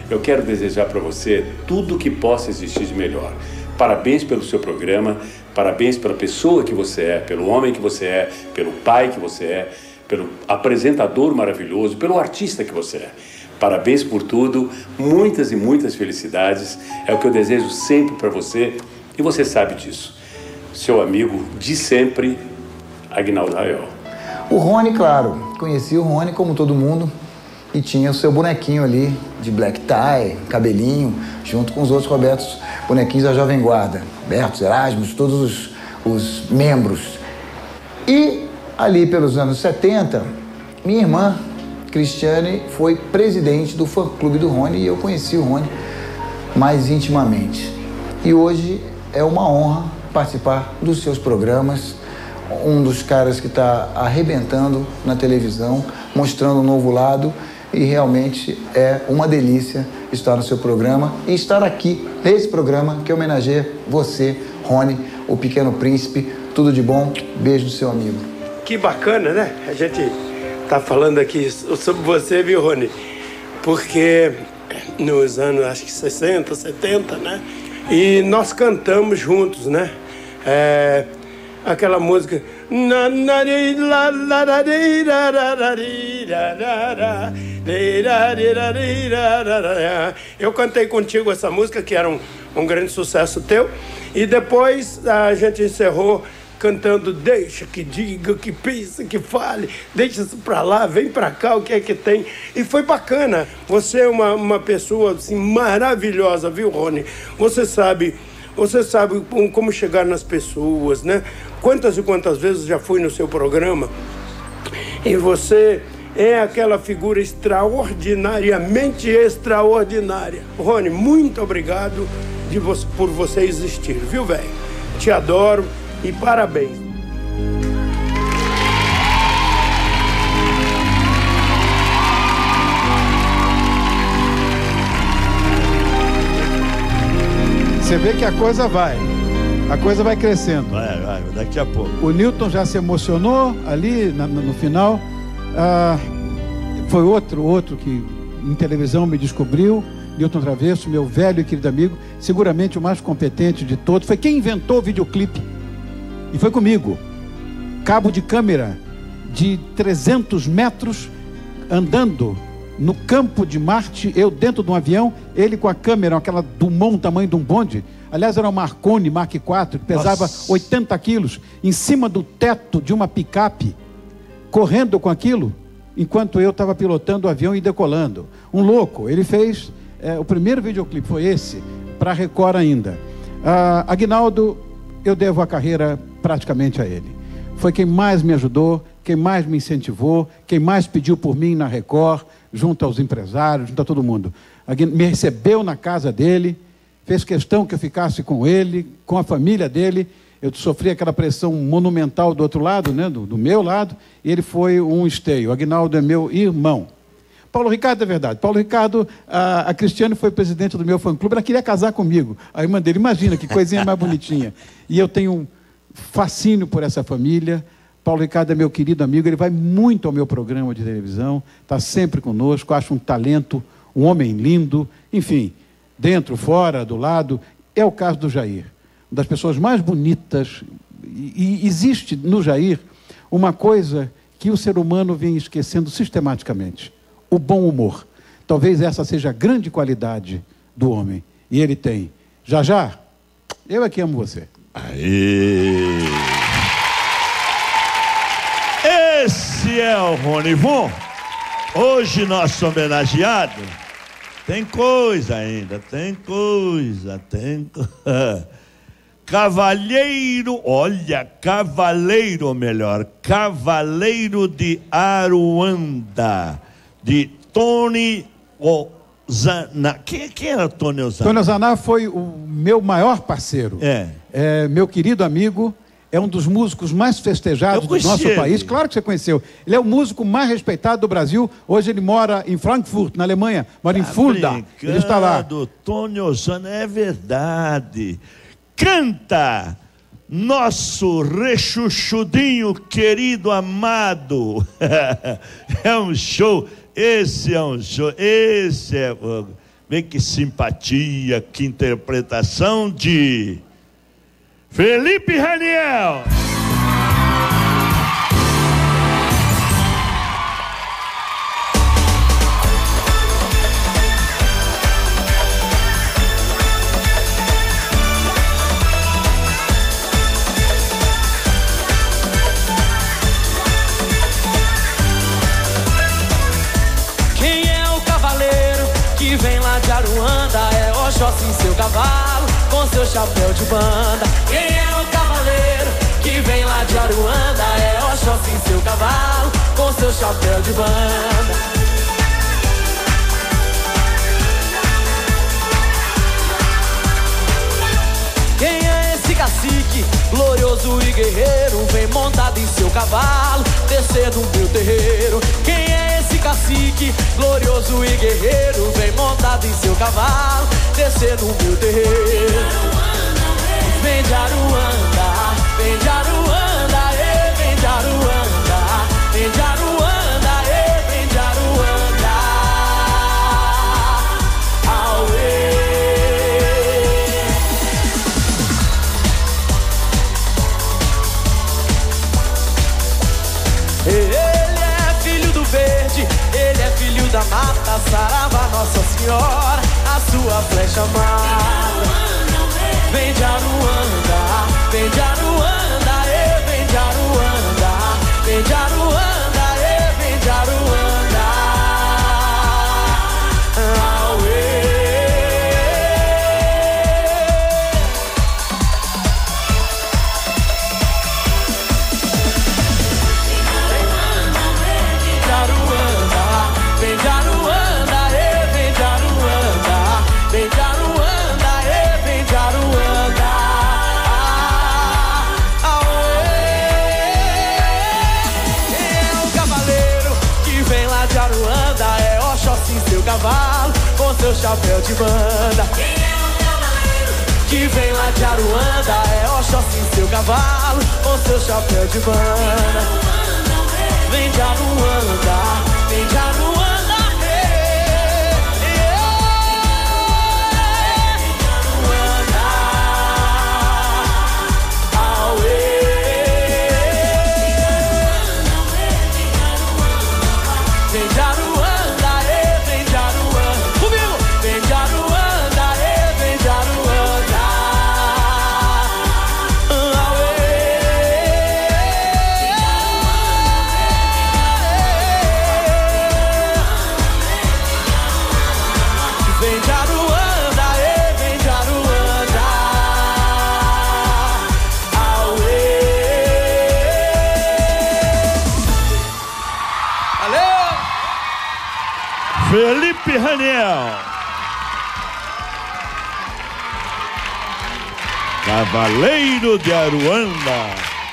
eu quero desejar para você tudo que possa existir de melhor. Parabéns pelo seu programa, parabéns pela pessoa que você é, pelo homem que você é, pelo pai que você é, pelo apresentador maravilhoso, pelo artista que você é. Parabéns por tudo, muitas e muitas felicidades, é o que eu desejo sempre para você e você sabe disso. Seu amigo de sempre, Aguinaldo Raiol. O Rony, claro, conheci o Rony como todo mundo e tinha o seu bonequinho ali de black tie, cabelinho, junto com os outros Robertos, bonequinhos da Jovem Guarda, Bertos, Erasmus, todos os membros. E ali pelos anos 70, minha irmã, Cristiane, foi presidente do fã-clube do Rony e eu conheci o Rony mais intimamente. E hoje é uma honra participar dos seus programas, um dos caras que está arrebentando na televisão, mostrando um novo lado e realmente é uma delícia estar no seu programa e estar aqui nesse programa que homenageia você, Rony, o Pequeno Príncipe. Tudo de bom, beijo do seu amigo. Que bacana, né? A gente tá falando aqui sobre você, viu, Rony? Porque nos anos, acho que 60, 70, né? E nós cantamos juntos, né? Aquela música... Eu cantei contigo essa música, que era um grande sucesso teu. E depois a gente encerrou cantando Deixa que diga, que pense, que fale, deixa isso pra lá, vem pra cá, o que é que tem. E foi bacana. Você é uma pessoa assim, maravilhosa, viu, Rony? Você sabe como chegar nas pessoas, né? Quantas e quantas vezes já fui no seu programa e você é aquela figura extraordinariamente extraordinária. Rony, muito obrigado por você existir, viu, velho? Te adoro e parabéns. Você vê que a coisa vai crescendo. Vai, daqui a pouco. O Newton já se emocionou ali no final. Foi outro que em televisão me descobriu, Newton Travesso, meu velho e querido amigo, seguramente o mais competente de todos. Foi quem inventou o videoclipe. E foi comigo. Cabo de câmera de 300 metros, andando no campo de Marte, eu dentro de um avião, ele com a câmera, aquela Dumont, tamanho de um bonde. Aliás, era uma Marconi Mark IV, que pesava 80 quilos, em cima do teto de uma picape, correndo com aquilo, enquanto eu estava pilotando o avião e decolando. Um louco. Ele fez, o primeiro videoclipe foi esse, para a Record ainda. Aguinaldo, eu devo a carreira praticamente a ele. Foi quem mais me ajudou, quem mais me incentivou, quem mais pediu por mim na Record, junto aos empresários, junto a todo mundo. Me recebeu na casa dele, fez questão que eu ficasse com ele, com a família dele. Eu sofri aquela pressão monumental do outro lado, né, do meu lado, e ele foi um esteio. Aguinaldo é meu irmão. Paulo Ricardo é verdade. Paulo Ricardo, a Cristiane foi presidente do meu fã-clube, ela queria casar comigo. A irmã dele, imagina que coisinha mais bonitinha. E eu tenho um fascínio por essa família. Paulo Ricardo é meu querido amigo, ele vai muito ao meu programa de televisão, está sempre conosco, acho um talento, um homem lindo, enfim, dentro, fora, do lado. É o caso do Jair, uma das pessoas mais bonitas, e existe no Jair uma coisa que o ser humano vem esquecendo sistematicamente, o bom humor. Talvez essa seja a grande qualidade do homem, e ele tem. Já, eu é que amo você. Aê! Esse é o Rony Von. Hoje nosso homenageado. Tem coisa ainda, tem coisa. Cavaleiro de Aruanda, de Tony Ozana. Quem era Tony Ozana? Tony Ozana foi o meu maior parceiro. Meu querido amigo. É um dos músicos mais festejados do nosso país. Claro que você conheceu. Ele é o músico mais respeitado do Brasil. Hoje ele mora em Frankfurt, na Alemanha. Mora em Fulda. Ele está lá. Tony Ozana, é verdade. Canta nosso rechuchudinho querido amado. É um show. Esse é um show. Vê que simpatia, que interpretação de Felipe Raniel. De Aruanda é Oxóssi em seu cavalo, com seu chapéu de banda. Quem é o cavaleiro que vem lá de Aruanda? É Oxóssi em seu cavalo, com seu chapéu de banda. Quem é esse cacique, glorioso e guerreiro? Vem montado em seu cavalo, descer do meu terreiro. Quem é esse cacique, glorioso e guerreiro? Vem montado em seu cavalo, descer no meu terreiro. Vem de Aruanda, vem de Aruanda, vem de Aruanda, vem de Aruanda, vem de Aruanda. Auê. Ele é filho do verde, ele é filho da mata, Saravá, Nossa Senhora, a sua flecha amada. Vem de Aruanda, vem de Aruanda, vem de Aruanda, vem de Aruanda, vem de Aruanda. Auê. Vem de Aruanda, vem de Aruanda, vem de Aruanda, vem de Aruanda. É o cavaleiro que vem lá de Aruanda, é Oxóssi em seu cavalo, com seu chapéu de banda. Quem é o cavaleiro que vem lá de Aruanda? É Oxóssi em seu cavalo, com seu chapéu de banda. Vem de Aruanda, vem de Aruanda. Vem de Aruanda, vem de Aruanda. Comigo! Vem de Aruanda, vem de Aruanda. Vem de Aruanda, vem de Aruanda. Valeu! Felipe Raniel. Cavaleiro de Aruanda.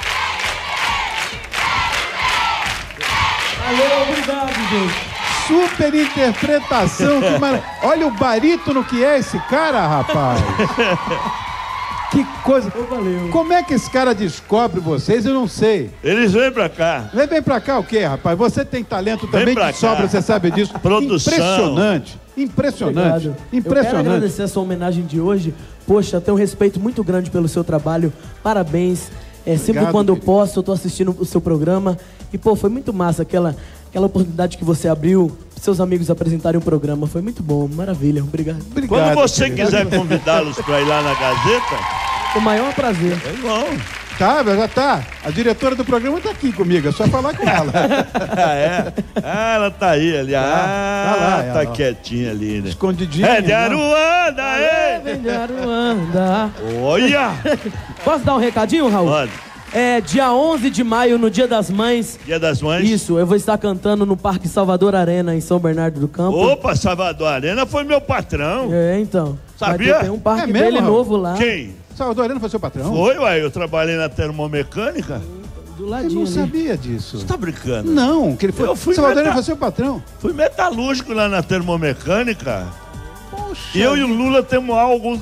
Valeu, obrigado, gente. Super interpretação. Que olha o barítono que é esse cara, rapaz. Que coisa. Como é que esse cara descobre vocês? Eu não sei. Eles vêm pra cá. Vem pra cá o quê, rapaz? Você tem talento também que sobra, você sabe disso. Produção. Impressionante. Impressionante. Obrigado. Impressionante. Eu quero agradecer a sua homenagem de hoje. Poxa, tenho um respeito muito grande pelo seu trabalho. Parabéns. Sempre quando eu posso, eu tô assistindo o seu programa. E, pô, foi muito massa aquela oportunidade que você abriu, seus amigos apresentarem o programa. Foi muito bom, maravilha. Obrigado. Quando você quiser convidá-los para ir lá na Gazeta, o maior prazer. É bom. Tá, já tá. A diretora do programa tá aqui comigo, é só falar com ela. É? Ah, ela tá aí ali. Tá quietinha ali, né? Escondidinha. É de Aruanda, Vem de Aruanda. Olha! Posso dar um recadinho, Raul? Pode. Dia 11 de maio, no Dia das Mães. Dia das Mães? Isso, eu vou estar cantando no Parque Salvador Arena, em São Bernardo do Campo. Opa, Salvador Arena foi meu patrão. Então. Sabia? Tem um parque dele novo lá. Quem? Salvador Arena foi seu patrão? Foi, ué. Eu trabalhei na termomecânica. Do ladinho. Eu não sabia disso. Você tá brincando? Não, que ele foi. Eu fui Salvador Arena foi seu patrão? Fui metalúrgico lá na termomecânica. Poxa. Eu e o Lula temos alguns.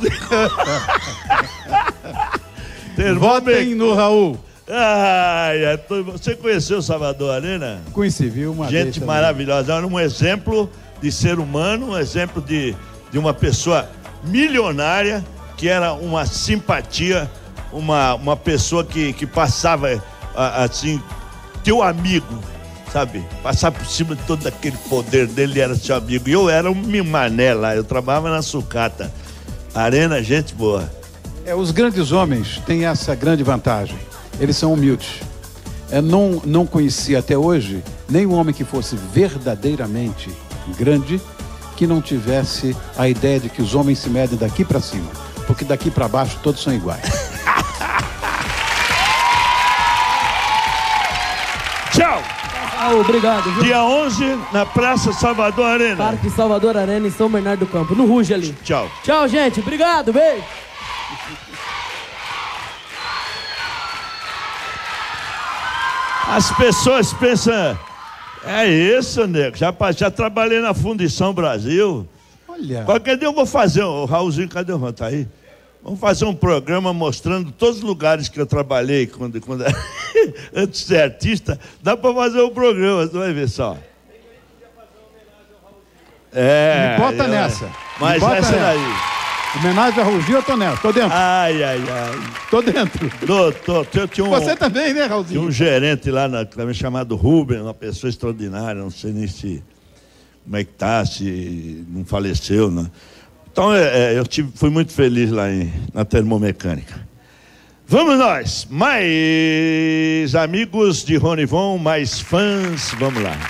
Votem no Raul. Você conheceu o Salvador Arena? Conheci, viu? Uma gente maravilhosa. Era um exemplo de ser humano, um exemplo de de uma pessoa milionária, que era uma simpatia, uma pessoa que passava assim, teu amigo, sabe? Passar por cima de todo aquele poder dele, ele era seu amigo. E eu era um mané lá, eu trabalhava na sucata. Arena, gente boa. Os grandes homens têm essa grande vantagem. Eles são humildes. Não conheci até hoje nenhum homem que fosse verdadeiramente grande que não tivesse a ideia de que os homens se medem daqui para cima. Porque daqui para baixo todos são iguais. Tchau! Obrigado, viu? Dia 11, na Praça Salvador Arena. Parque Salvador Arena, em São Bernardo do Campo, no Ruge ali. Tchau. Tchau, gente. Obrigado, beijo. As pessoas pensam, é isso, nego, já trabalhei na Fundição Brasil. Olha. Qualquer dia eu vou fazer, o Raulzinho, cadê o Ron? Tá aí? Vamos fazer um programa mostrando todos os lugares que eu trabalhei quando antes de ser artista. Dá pra fazer um programa, você vai ver só. Me bota nessa. Mas bota essa nessa. daí. Homenagem a Raulzinho, eu tô nessa, tô dentro. Ai. Tô dentro. Você também, né, Raulzinho? Tinha um gerente lá também chamado Rubem, uma pessoa extraordinária, não sei nem se como é que tá, se não faleceu, né? Então eu fui muito feliz lá na Termomecânica. Vamos nós, mais amigos de Rony Von, mais fãs, vamos lá.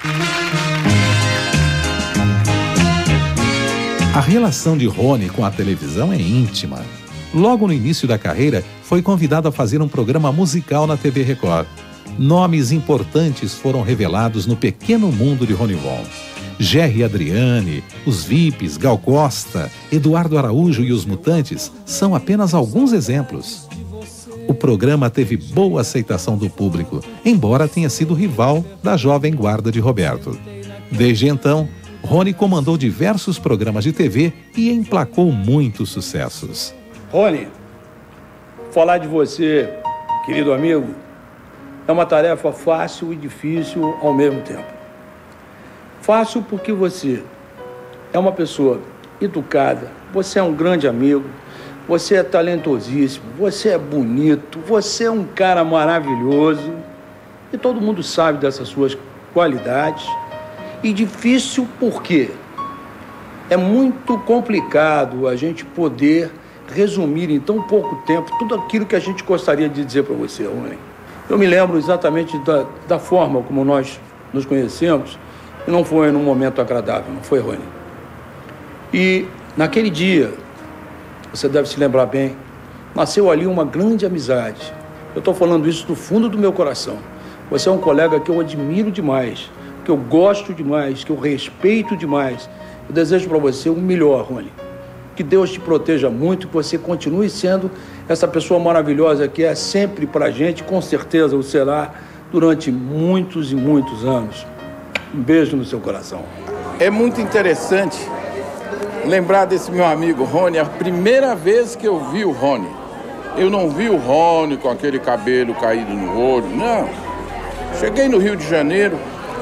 A relação de Rony com a televisão é íntima. Logo no início da carreira, foi convidado a fazer um programa musical na TV Record. Nomes importantes foram revelados no pequeno mundo de Rony Von. Gerry Adriane, os VIPs, Gal Costa, Eduardo Araújo e os Mutantes são apenas alguns exemplos. O programa teve boa aceitação do público, embora tenha sido rival da jovem guarda de Roberto. Desde então, Rony comandou diversos programas de TV e emplacou muitos sucessos. Rony, falar de você, querido amigo, é uma tarefa fácil e difícil ao mesmo tempo. Fácil porque você é uma pessoa educada, você é um grande amigo, você é talentosíssimo, você é bonito, você é um cara maravilhoso e todo mundo sabe dessas suas qualidades. E difícil porque é muito complicado a gente poder resumir em tão pouco tempo tudo aquilo que a gente gostaria de dizer para você, Rony. Eu me lembro exatamente da forma como nós nos conhecemos e não foi num momento agradável, não foi, Rony? E naquele dia, você deve se lembrar bem, nasceu ali uma grande amizade. Eu estou falando isso do fundo do meu coração. Você é um colega que eu admiro demais, que eu gosto demais, que eu respeito demais. Eu desejo para você o melhor, Rony. Que Deus te proteja muito, que você continue sendo essa pessoa maravilhosa que é sempre para a gente, com certeza o será durante muitos e muitos anos. Um beijo no seu coração. É muito interessante lembrar desse meu amigo Rony, a primeira vez que eu vi o Rony. Eu não vi o Rony com aquele cabelo caído no olho, não. Cheguei no Rio de Janeiro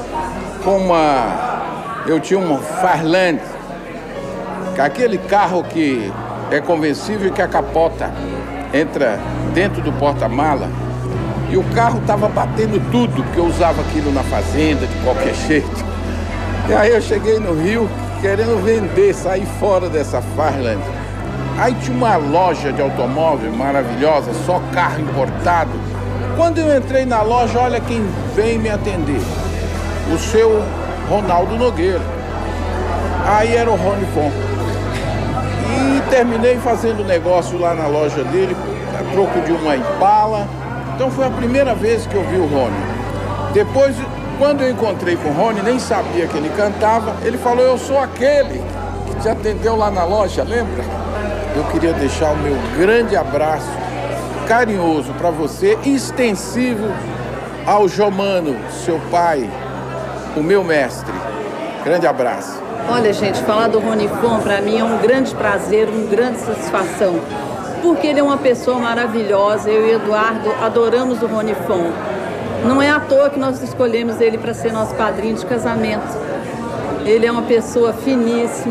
eu tinha uma Farland, aquele carro que é conversível e que a capota entra dentro do porta-mala. E o carro estava batendo tudo, porque eu usava aquilo na fazenda, de qualquer jeito. E aí eu cheguei no Rio, querendo vender, sair fora dessa Farland. Aí tinha uma loja de automóvel maravilhosa, só carro importado. Quando eu entrei na loja, olha quem veio me atender. O seu Ronaldo Nogueira. Aí era o Rony Von. E terminei fazendo negócio lá na loja dele, a troco de uma Impala. Então foi a primeira vez que eu vi o Rony. Depois, quando eu encontrei com o Rony, nem sabia que ele cantava. Ele falou, eu sou aquele que te atendeu lá na loja, lembra? Eu queria deixar o meu grande abraço carinhoso para você, extensivo ao Jomano, seu pai, o meu mestre. Grande abraço. Olha, gente, falar do Rony Von para mim é um grande prazer, uma grande satisfação. Porque ele é uma pessoa maravilhosa, eu e Eduardo adoramos o Rony Von. Não é à toa que nós escolhemos ele para ser nosso padrinho de casamento. Ele é uma pessoa finíssima,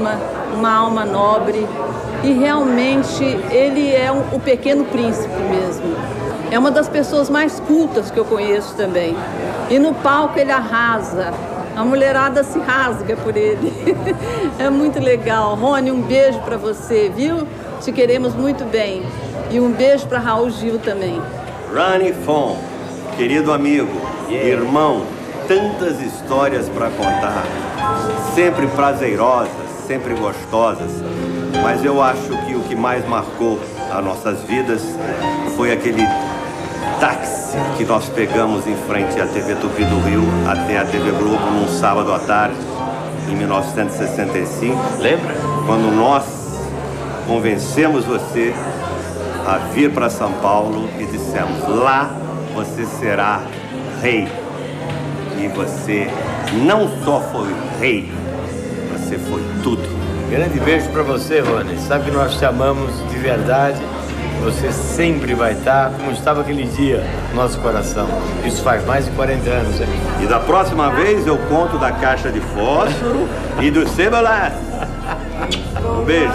uma alma nobre e realmente ele é o pequeno príncipe mesmo. É uma das pessoas mais cultas que eu conheço também. E no palco ele arrasa. A mulherada se rasga por ele. É muito legal. Rony, um beijo para você, viu? Te queremos muito bem. E um beijo para Raul Gil também. Ronnie Fon, querido amigo, irmão, tantas histórias para contar. Sempre prazerosas, sempre gostosas. Mas eu acho que o que mais marcou as nossas vidas foi aquele táxi que nós pegamos em frente à TV Tupi do Rio até a TV Globo num sábado à tarde, em 1965. Lembra? Quando nós convencemos você a vir para São Paulo e dissemos: lá você será rei. E você não só foi rei, você foi tudo. Grande beijo para você, Rony. Sabe que nós te amamos de verdade. Você sempre vai estar como estava aquele dia no nosso coração. Isso faz mais de 40 anos, amigo. E da próxima vez eu conto da caixa de fósforo e do cebolás. Um beijo.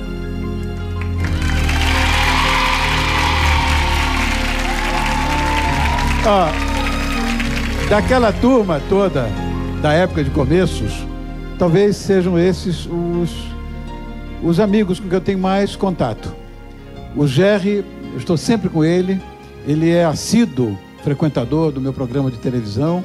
Daquela turma toda, da época de começos, talvez sejam esses os amigos com quem eu tenho mais contato. O Jerry, eu estou sempre com ele, ele é assíduo frequentador do meu programa de televisão,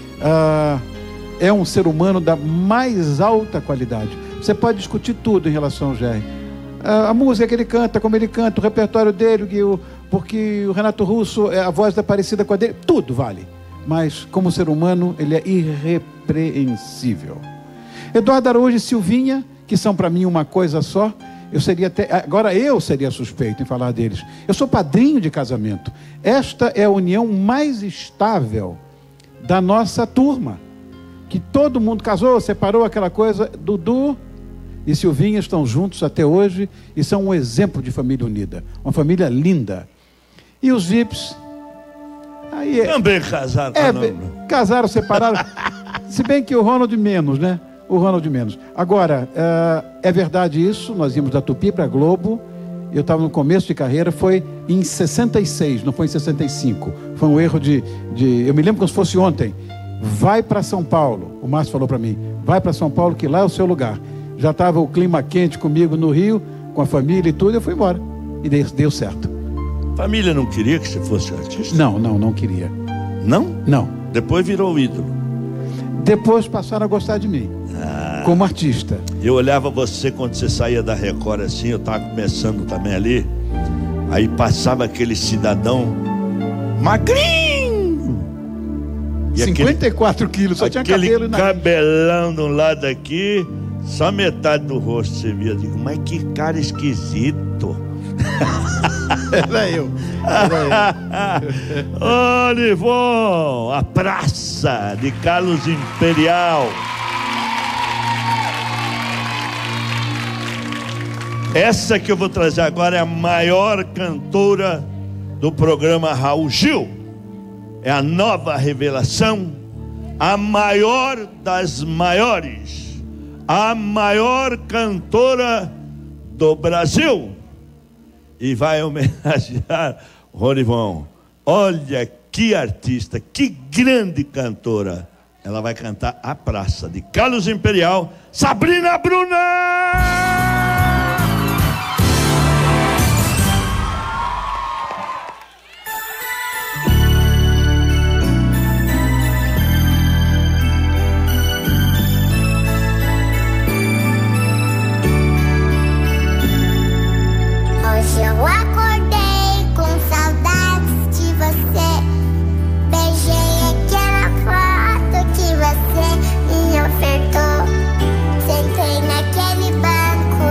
é um ser humano da mais alta qualidade. Você pode discutir tudo em relação ao Jerry. A música que ele canta, como ele canta, o repertório dele, porque o Renato Russo, a voz da parecida com a dele, tudo vale. Mas, como ser humano, ele é irrepreensível. Eduardo Araújo e Silvinha, que são para mim uma coisa só, agora eu seria suspeito em falar deles. Eu sou padrinho de casamento. Esta é a união mais estável da nossa turma. Que todo mundo casou, separou, aquela coisa. Dudu e Silvinha estão juntos até hoje e são um exemplo de família unida. Uma família linda. E os VIPs... Também casaram. Casaram, separaram. Se bem que o Ronald menos, né? O Ronald menos. Agora, é verdade isso, nós íamos da Tupi para a Globo, eu estava no começo de carreira, foi em 66, não foi em 65. Foi um erro eu me lembro como se fosse ontem. Vai para São Paulo, o Márcio falou para mim, vai para São Paulo que lá é o seu lugar. Já estava o clima quente comigo no Rio, com a família e tudo, eu fui embora. E deu certo. Família não queria que você fosse artista? Não queria. Não? Não. Depois virou ídolo. Depois passaram a gostar de mim, como artista. Eu olhava você quando você saía da Record assim, eu estava começando também ali, aí passava aquele cidadão magrinho. E 54 quilos, só tinha cabelo na... cabelão de um lado aqui, só metade do rosto você via. Eu digo, mas que cara esquisito. Era eu. Olivon, a praça de Carlos Imperial. Essa que eu vou trazer agora é a maior cantora do programa Raul Gil. É a nova revelação, a maior das maiores, a maior cantora do Brasil. E vai homenagear Ronivon. Olha que artista, que grande cantora. Ela vai cantar A Praça de Carlos Imperial, Sabrina Bruna! Hoje eu acordei com saudades de você. Beijei aquela foto que você me ofertou. Sentei naquele banco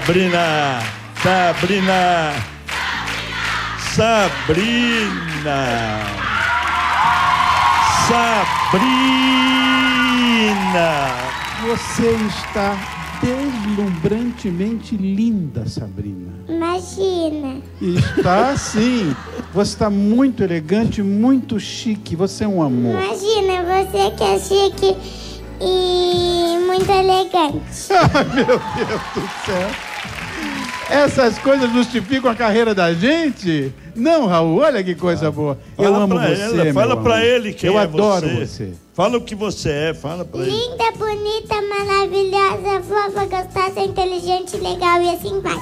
Sabrina. Você está deslumbrantemente linda, Sabrina. Imagina. Está sim. Você está muito elegante, muito chique. Você é um amor. Imagina, você que é chique e muito elegante. Ai, meu Deus do céu. Essas coisas justificam a carreira da gente? Não, Raul, olha que coisa boa. Eu amo você, Fala pra ele quem eu é adoro você. você. Fala o que você é, fala pra ele. Linda, bonita, maravilhosa, fofa, gostosa, inteligente, legal e assim vai.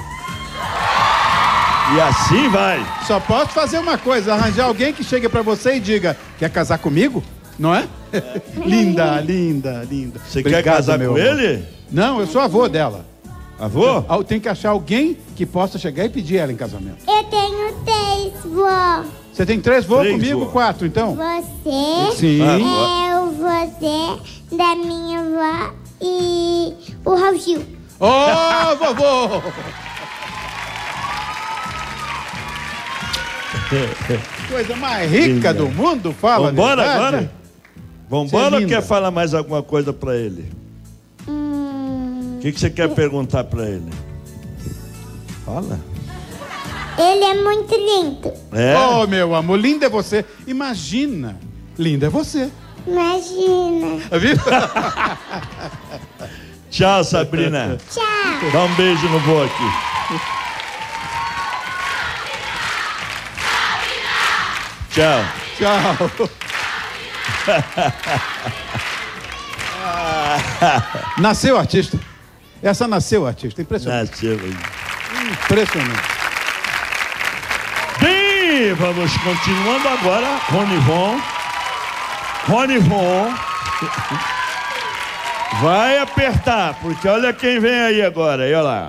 E assim vai. Só posso fazer uma coisa, arranjar alguém que chegue pra você e diga, quer casar comigo? Não é? Linda, linda, linda. Você quer casar com ele? Não, eu sou avô dela. Avô? Tem que achar alguém que possa chegar e pedir ela em casamento. Eu tenho 3 vô. Você tem 3 vô 3 comigo? vô. 4, então? Você, Sim. eu, você, da minha avó e o Raul Gil. Ô, vovô! Coisa mais rica do mundo, fala. Vambora verdade? agora? Vambora ou quer falar mais alguma coisa pra ele? O que você quer perguntar pra ele? Fala. Ele é muito lindo. É? Oh, meu amor, linda é você. Imagina, linda é você. Imagina. Viu? Tchau, Sabrina. Tchau. Dá um beijo no vô aqui. Tchau. Tchau. Nasceu artista. Essa nasceu artista. Impressionante. Nasceu. Impressionante. Bem, vamos continuando agora. Rony Von. Vai apertar, porque olha quem vem aí agora. Olha lá.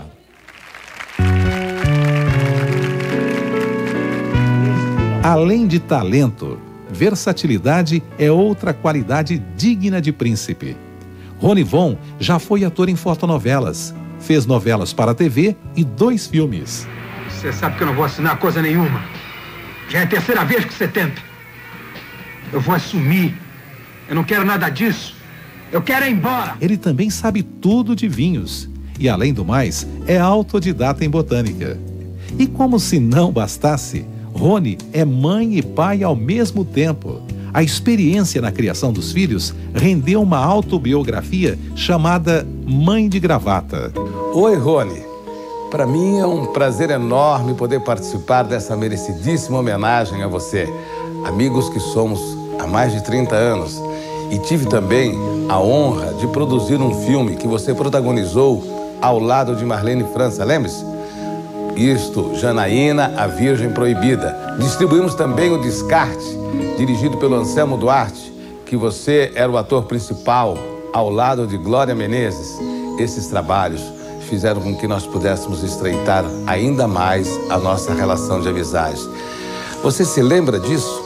Além de talento, versatilidade é outra qualidade digna de príncipe. Rony Von já foi ator em fotonovelas, fez novelas para a TV e 2 filmes. Você sabe que eu não vou assinar coisa nenhuma. Já é a 3ª vez que você tenta. Eu vou assumir. Eu não quero nada disso. Eu quero ir embora. Ele também sabe tudo de vinhos e, além do mais, é autodidata em botânica. E como se não bastasse, Rony é mãe e pai ao mesmo tempo. A experiência na criação dos filhos rendeu uma autobiografia chamada Mãe de Gravata. Oi, Rony. Para mim é um prazer enorme poder participar dessa merecidíssima homenagem a você. Amigos que somos há mais de 30 anos. E tive também a honra de produzir um filme que você protagonizou ao lado de Marlene França, lembre-se? Isto, Janaína, a Virgem Proibida. Distribuímos também o Descarte, dirigido pelo Anselmo Duarte, que você era o ator principal, ao lado de Glória Menezes. Esses trabalhos fizeram com que nós pudéssemos estreitar ainda mais a nossa relação de amizade. Você se lembra disso?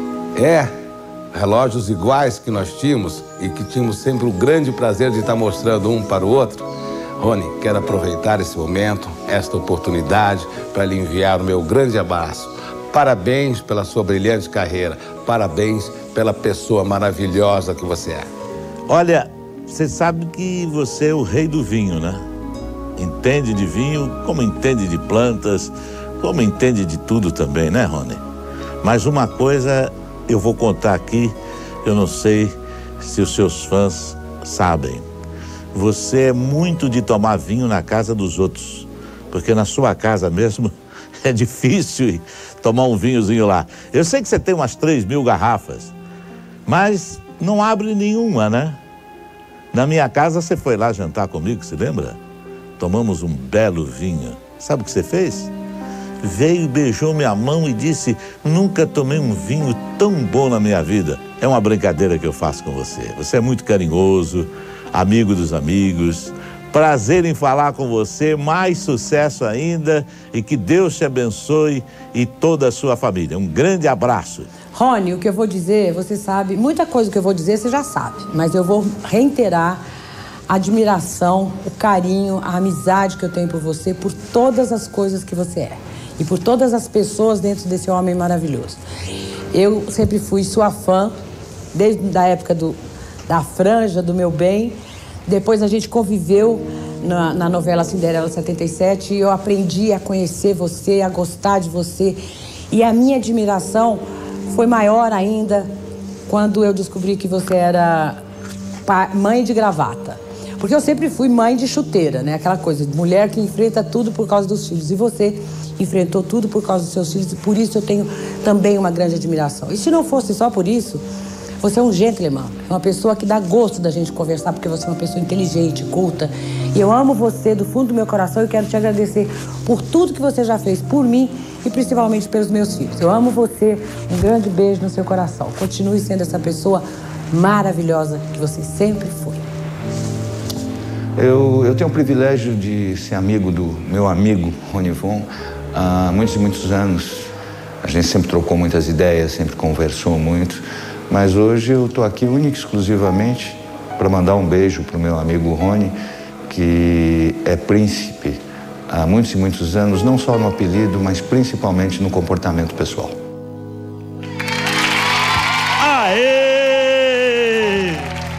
Relógios iguais que nós tínhamos e que tínhamos sempre o grande prazer de estar mostrando um para o outro. Rony, quero aproveitar esse momento, esta oportunidade, para lhe enviar o meu grande abraço. Parabéns pela sua brilhante carreira. Parabéns pela pessoa maravilhosa que você é. Olha, você sabe que você é o rei do vinho, né? Entende de vinho, como entende de plantas, como entende de tudo também, né, Rony? Mas uma coisa eu vou contar aqui, eu não sei se os seus fãs sabem. Você é muito de tomar vinho na casa dos outros, porque na sua casa mesmo é difícil tomar um vinhozinho lá. Eu sei que você tem umas 3.000 garrafas, mas não abre nenhuma, né? Na minha casa você foi lá jantar comigo, se lembra? Tomamos um belo vinho. Sabe o que você fez? Veio, beijou minha mão e disse: nunca tomei um vinho tão bom na minha vida. É uma brincadeira que eu faço com você. Você é muito carinhoso, amigo dos amigos. Prazer em falar com você, mais sucesso ainda e que Deus te abençoe e toda a sua família. Um grande abraço. Rony, o que eu vou dizer, você sabe, muita coisa que eu vou dizer você já sabe, mas eu vou reiterar a admiração, o carinho, a amizade que eu tenho por você, por todas as coisas que você é. E por todas as pessoas dentro desse homem maravilhoso. Eu sempre fui sua fã, desde a época da Franja, do Meu Bem. Depois a gente conviveu na novela Cinderela 77 e eu aprendi a conhecer você, a gostar de você. E a minha admiração foi maior ainda quando eu descobri que você era mãe de gravata. Porque eu sempre fui mãe de chuteira, né? Aquela coisa, mulher que enfrenta tudo por causa dos filhos. E você enfrentou tudo por causa dos seus filhos e por isso eu tenho também uma grande admiração. E se não fosse só por isso, você é um gentleman, é uma pessoa que dá gosto da gente conversar, porque você é uma pessoa inteligente, culta. E eu amo você do fundo do meu coração e quero te agradecer por tudo que você já fez por mim e principalmente pelos meus filhos. Eu amo você, um grande beijo no seu coração. Continue sendo essa pessoa maravilhosa que você sempre foi. Eu tenho o privilégio de ser amigo do meu amigo Rony Von há muitos e muitos anos. A gente sempre trocou muitas ideias, sempre conversou muito. Mas hoje eu estou aqui única e exclusivamente para mandar um beijo para o meu amigo Rony, que é príncipe há muitos e muitos anos, não só no apelido, mas principalmente no comportamento pessoal. Aê!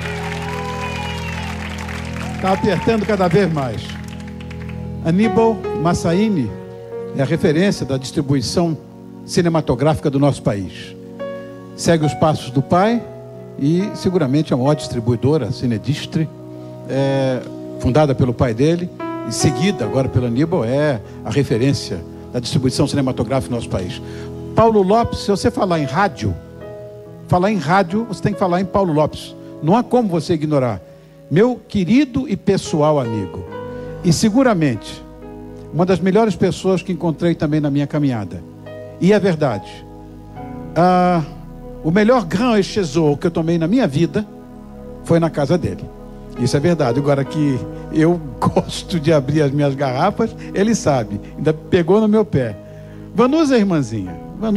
Está apertando cada vez mais. Aníbal Massaíni é a referência da distribuição cinematográfica do nosso país. Segue os passos do pai e seguramente é uma ótima distribuidora, Cinedistre, fundada pelo pai dele e seguida agora pelo Aníbal, é a referência da distribuição cinematográfica do nosso país. Paulo Lopes, se você falar em rádio, você tem que falar em Paulo Lopes. Não há como você ignorar. Meu querido e pessoal amigo. E seguramente uma das melhores pessoas que encontrei também na minha caminhada. E é verdade. O melhor Grand Echezot que eu tomei na minha vida foi na casa dele. Isso é verdade. Agora que eu gosto de abrir as minhas garrafas, ele sabe. Ainda pegou no meu pé. Vanusa é irmãzinha.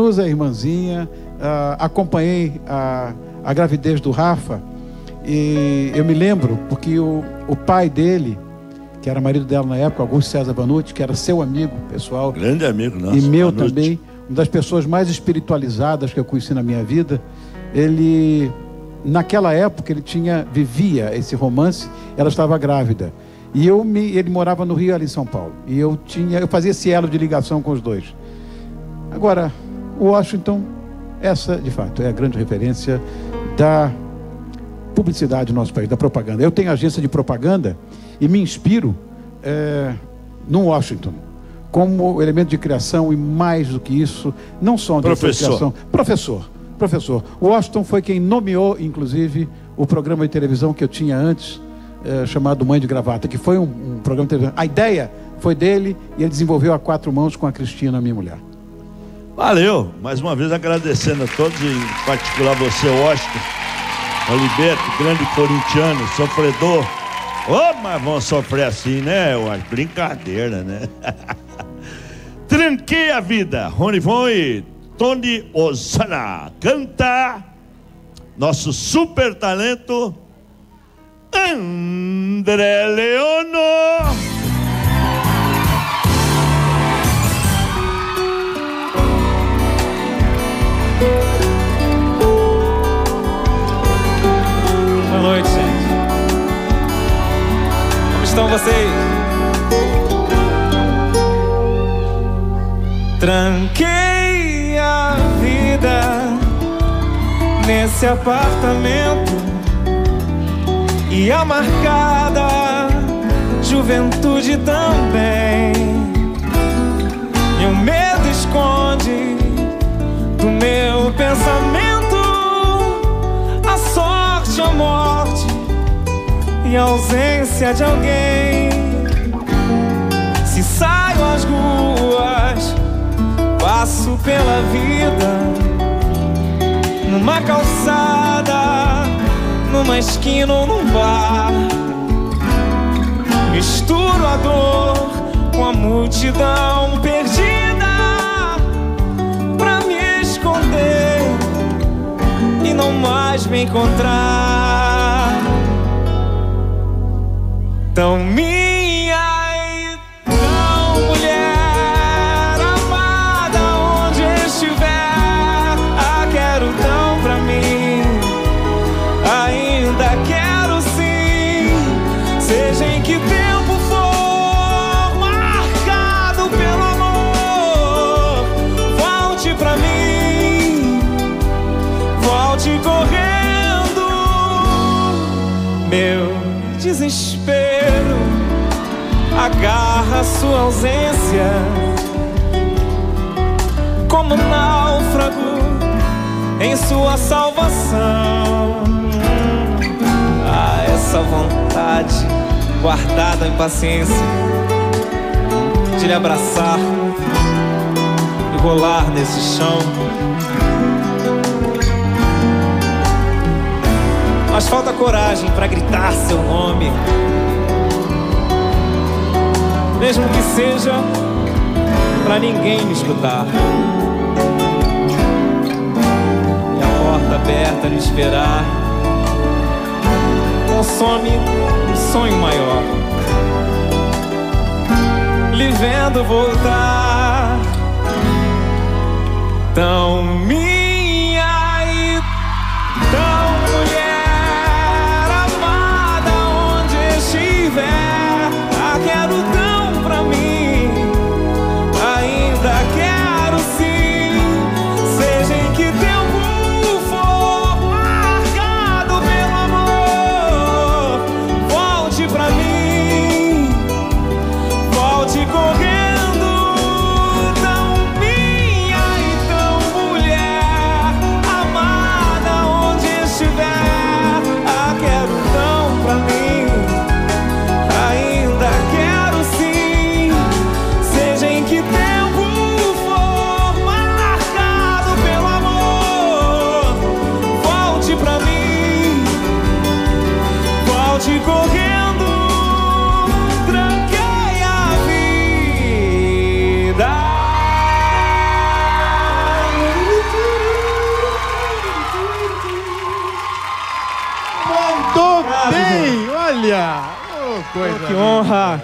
Acompanhei a gravidez do Rafa. E eu me lembro, porque o pai dele, que era marido dela na época, Augusto César Vanucci, que era seu amigo pessoal. Grande amigo nosso. E meu Vanucci. também. Uma das pessoas mais espiritualizadas que eu conheci na minha vida. Ele, naquela época, vivia esse romance, ela estava grávida. E ele morava no Rio, ali em São Paulo. E eu fazia esse elo de ligação com os dois. Agora, o Washington, essa, de fato, é a grande referência da publicidade do nosso país, da propaganda. Eu tenho agência de propaganda e me inspiro no Washington como elemento de criação e mais do que isso, não só de criação. Professor. O Washington foi quem nomeou, inclusive, o programa de televisão que eu tinha antes, chamado Mãe de Gravata, que foi um programa de televisão. A ideia foi dele e ele desenvolveu a 4 mãos com a Cristina, minha mulher. Valeu, mais uma vez agradecendo a todos, em particular você, Washington Oliveto, grande corintiano, sofredor. Mas vão sofrer assim, né? Brincadeira, né? Tranquei a vida. Rony Von e Tony Osana. Canta nosso super talento André Leonor. Boa noite, gente. Como estão vocês? Tranquei a vida nesse apartamento e a marcada juventude também. E o medo esconde do meu pensamento a sorte ou morte e a ausência de alguém. Se saio às ruas, passo pela vida, numa calçada, numa esquina ou num bar. Misturo a dor com a multidão perdida pra me esconder e não mais me encontrar. tão minha e tão mulher amada onde estiver. Ah, quero tão pra mim, ainda quero sim, seja em que tempo for marcado pelo amor. Volte pra mim, volte correndo, meu desespero agarra sua ausência como náufrago em sua salvação. Ah, essa vontade guardada em paciência de lhe abraçar e rolar nesse chão. Mas falta coragem pra gritar seu nome, mesmo que seja pra ninguém me escutar. E a porta aberta a lhe esperar consome um sonho maior, lhe vendo voltar tão minha e tão mulher amada onde estiver. Ah, quero tão pra mim, ainda quero sim, seja em que tempo for marcado pelo amor. Volte pra mim, volte correndo, tão minha e tão mulher amada onde estiver. Ah, quero tão pra mim, ainda quero sim, seja em que tempo for marcado pelo amor. Volte pra mim, volte correndo, tranquei a vida. Mandou bem, olha! Oh, coisa Que honra!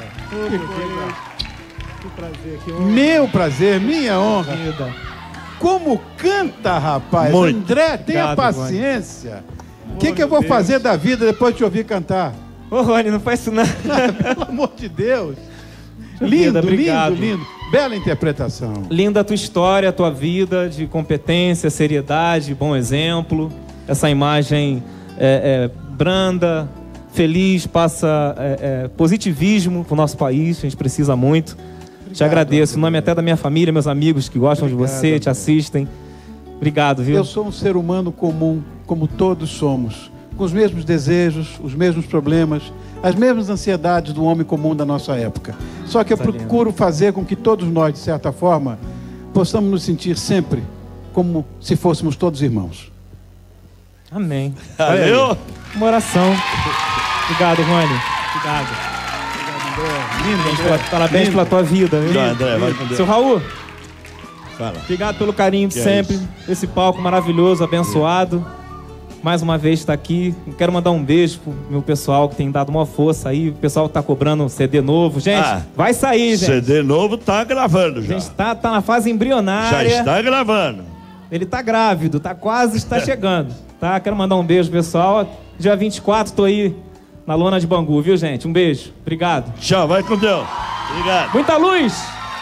Que prazer, que honra. Meu prazer, minha honra. Como canta, rapaz! Muito. André, tenha Obrigado, paciência. O que eu vou fazer da vida depois de te ouvir cantar? Ô, Rony, não faz isso não. Pelo amor de Deus! Vida, Lindo, obrigado. lindo, lindo. Bela interpretação. Linda a tua história, a tua vida de competência, seriedade, bom exemplo. Essa imagem branda, feliz, passa positivismo para o nosso país, a gente precisa muito. Te agradeço, em nome até da minha família, meus amigos que gostam de você, te assistem. Obrigado, viu? Eu sou um ser humano comum, como todos somos, com os mesmos desejos, os mesmos problemas, as mesmas ansiedades do homem comum da nossa época. Só que eu procuro fazer com que todos nós, de certa forma, possamos nos sentir sempre como se fôssemos todos irmãos. Amém. Valeu. Uma oração. Obrigado, Rony. Obrigado. Lindo, Parabéns pela tua vida. Viu? Tchau, André, vai com Deus. Seu Raul, Fala. obrigado pelo carinho de Que é sempre. isso. Esse palco maravilhoso, abençoado. Mais uma vez está aqui. Quero mandar um beijo pro meu pessoal que tem dado uma força aí. O pessoal tá cobrando um CD novo. Gente, vai sair, gente. CD novo tá gravando já. A gente tá na fase embrionária. Já está gravando. Ele tá grávido, tá quase, está chegando. Tá? Quero mandar um beijo, pessoal. Dia 24, tô aí na lona de Bangu, viu, gente? Um beijo. Obrigado. Tchau, vai com Deus. Obrigado. Muita luz!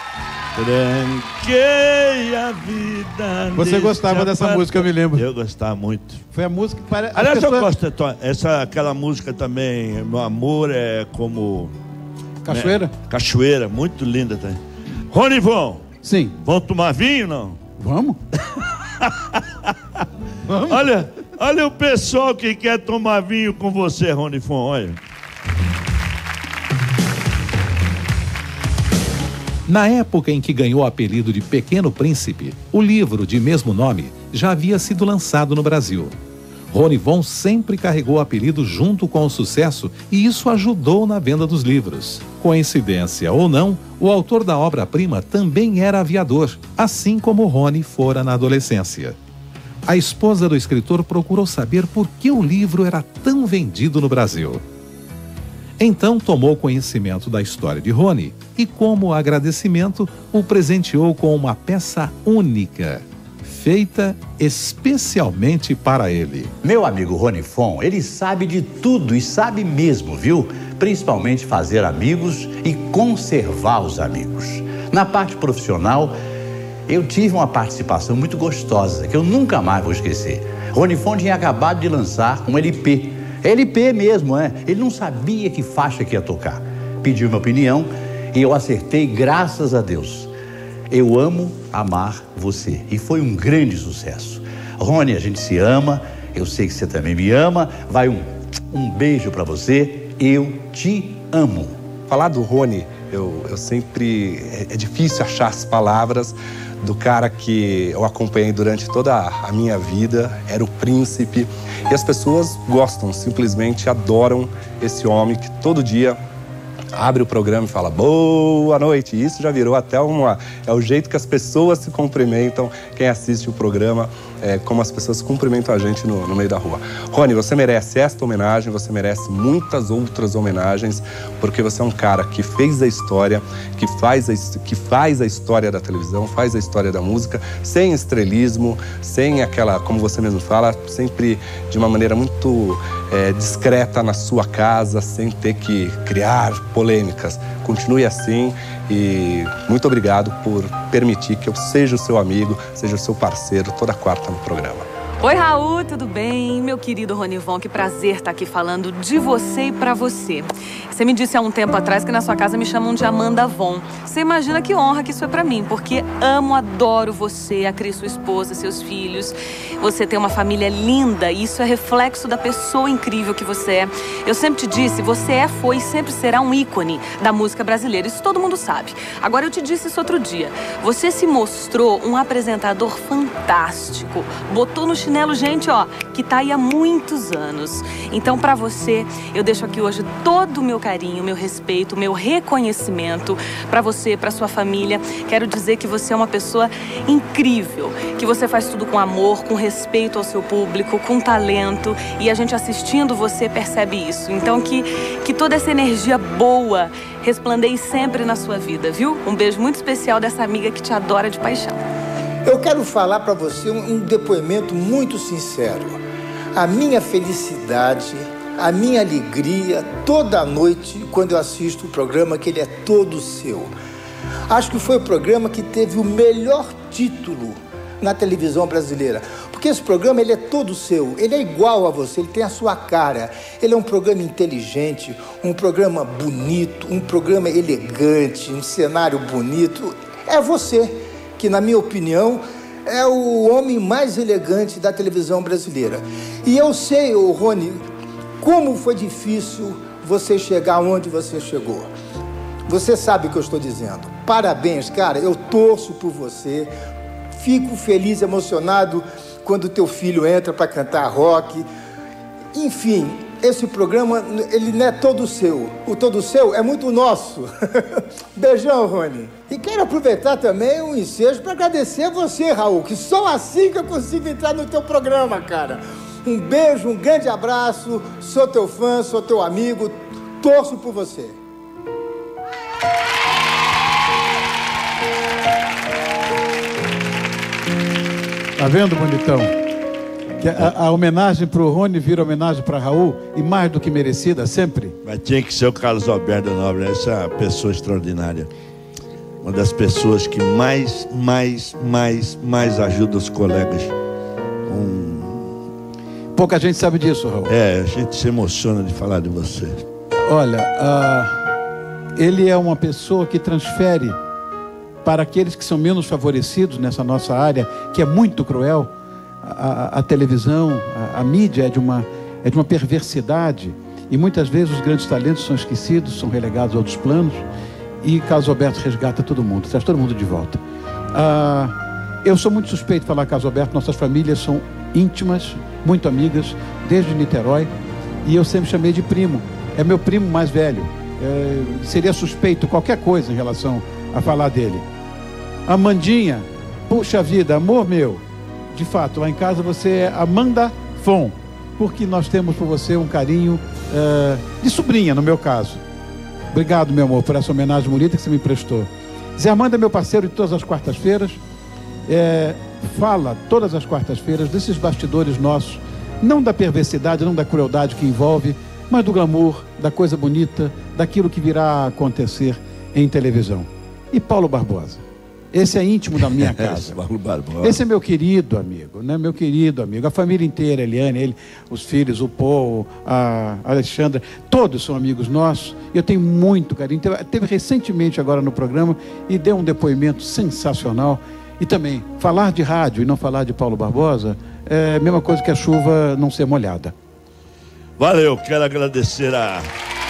Tranquei a vida. Você gostava dessa música, eu me lembro. Eu gostava muito. Foi a música que parece. Aliás, eu gosto aquela música também, Meu Amor é como... Cachoeira? Né? Cachoeira, muito linda também. Rony Von. Sim. Vamos tomar vinho, não? Vamos. Vamos. Olha o pessoal que quer tomar vinho com você, Rony Von, olha. Na época em que ganhou o apelido de Pequeno Príncipe, o livro de mesmo nome já havia sido lançado no Brasil. Rony Von sempre carregou o apelido junto com o sucesso e isso ajudou na venda dos livros. Coincidência ou não, o autor da obra-prima também era aviador, assim como Rony fora na adolescência. A esposa do escritor procurou saber por que o livro era tão vendido no Brasil. Então tomou conhecimento da história de Rony e, como agradecimento, o presenteou com uma peça única, feita especialmente para ele. Meu amigo Rony Fon, ele sabe de tudo e sabe mesmo, viu? Principalmente fazer amigos e conservar os amigos. Na parte profissional, eu tive uma participação muito gostosa, que eu nunca mais vou esquecer. Rony Fon tinha acabado de lançar um LP. LP mesmo, né? Ele não sabia que faixa que ia tocar. Pediu minha opinião e eu acertei, graças a Deus. Eu amo amar você. E foi um grande sucesso. Rony, a gente se ama, eu sei que você também me ama. Vai um beijo pra você. Eu te amo. Falar do Rony, eu sempre... É difícil achar as palavras do cara que eu acompanhei durante toda a minha vida. Era o príncipe. E as pessoas gostam, simplesmente adoram esse homem que todo dia abre o programa e fala boa noite. E isso já virou até é o jeito que as pessoas se cumprimentam, quem assiste o programa, como as pessoas cumprimentam a gente no meio da rua. Rony, você merece esta homenagem, você merece muitas outras homenagens, porque você é um cara que fez a história, que faz a história da televisão, faz a história da música, sem estrelismo, sem aquela, como você mesmo fala, sempre de uma maneira muito discreta na sua casa, sem ter que criar polêmicas. Continue assim e muito obrigado por permitir que eu seja o seu amigo, seja o seu parceiro toda quarta no programa. Oi, Raul, tudo bem? Meu querido Rony Von, que prazer estar aqui falando de você e pra você. Você me disse há um tempo atrás que na sua casa me chamam de Amanda Von. Você imagina que honra que isso é pra mim, porque amo, adoro você, a Cris, sua esposa, seus filhos. Você tem uma família linda e isso é reflexo da pessoa incrível que você é. Eu sempre te disse, você foi e sempre será um ícone da música brasileira. Isso todo mundo sabe. Agora eu te disse isso outro dia. Você se mostrou um apresentador fantástico. Botou no chinelo gente, ó, que tá aí há muitos anos. Então, pra você, eu deixo aqui hoje todo o meu carinho, meu respeito, meu reconhecimento pra você, pra sua família. Quero dizer que você é uma pessoa incrível, que você faz tudo com amor, com respeito ao seu público, com talento, e a gente assistindo você percebe isso. Então, que toda essa energia boa resplandeie sempre na sua vida, viu? Um beijo muito especial dessa amiga que te adora de paixão. Eu quero falar para você um depoimento muito sincero. A minha felicidade, a minha alegria, toda noite, quando eu assisto o programa, que ele é todo seu. Acho que foi o programa que teve o melhor título na televisão brasileira. Porque esse programa, ele é todo seu, ele é igual a você, ele tem a sua cara. Ele é um programa inteligente, um programa bonito, um programa elegante, um cenário bonito. É você que, na minha opinião, é o homem mais elegante da televisão brasileira. E eu sei, Rony, como foi difícil você chegar onde você chegou. Você sabe o que eu estou dizendo. Parabéns, cara, eu torço por você. Fico feliz, emocionado quando teu filho entra para cantar rock. Enfim, esse programa, ele não é todo seu. O todo seu é muito nosso. Beijão, Rony. E quero aproveitar também um ensejo para agradecer a você, Raul, que só assim que eu consigo entrar no teu programa, cara. Um beijo, um grande abraço. Sou teu fã, sou teu amigo. Torço por você. Tá vendo, bonitão? Que a homenagem para o Rony vira homenagem para Raul, e mais do que merecida, sempre. Mas tinha que ser o Carlos Alberto Nobre, essa pessoa extraordinária. Uma das pessoas que mais ajuda os colegas. Pouca gente sabe disso, Raul. A gente se emociona de falar de você. Olha, ele é uma pessoa que transfere para aqueles que são menos favorecidos nessa nossa área, que é muito cruel. A televisão, a mídia é de uma perversidade, e muitas vezes os grandes talentos são esquecidos, são relegados a outros planos, e Carlos Alberto resgata todo mundo, traz todo mundo de volta. Eu sou muito suspeito de falar Carlos Alberto, nossas famílias são íntimas, muito amigas, desde Niterói, e eu sempre chamei de primo. É meu primo mais velho. Seria suspeito qualquer coisa em relação a falar dele. Amandinha, puxa vida, amor meu. De fato, lá em casa você é Amanda Fon. porque nós temos por você um carinho de sobrinha, no meu caso. Obrigado, meu amor, por essa homenagem bonita que você me prestou. Zé Armando é meu parceiro de todas as quartas-feiras. Fala todas as quartas-feiras desses bastidores nossos, não da perversidade, não da crueldade que envolve, mas do glamour, da coisa bonita, daquilo que virá a acontecer em televisão. E Paulo Barbosa? Esse é íntimo da minha casa. Paulo Barbosa. Esse é meu querido amigo, né? Meu querido amigo. A família inteira, Eliane, ele, os filhos, o Paul, a Alexandra, todos são amigos nossos. Eu tenho muito carinho. Teve recentemente agora no programa e deu um depoimento sensacional. E também, falar de rádio e não falar de Paulo Barbosa é a mesma coisa que a chuva não ser molhada. Valeu, quero agradecer a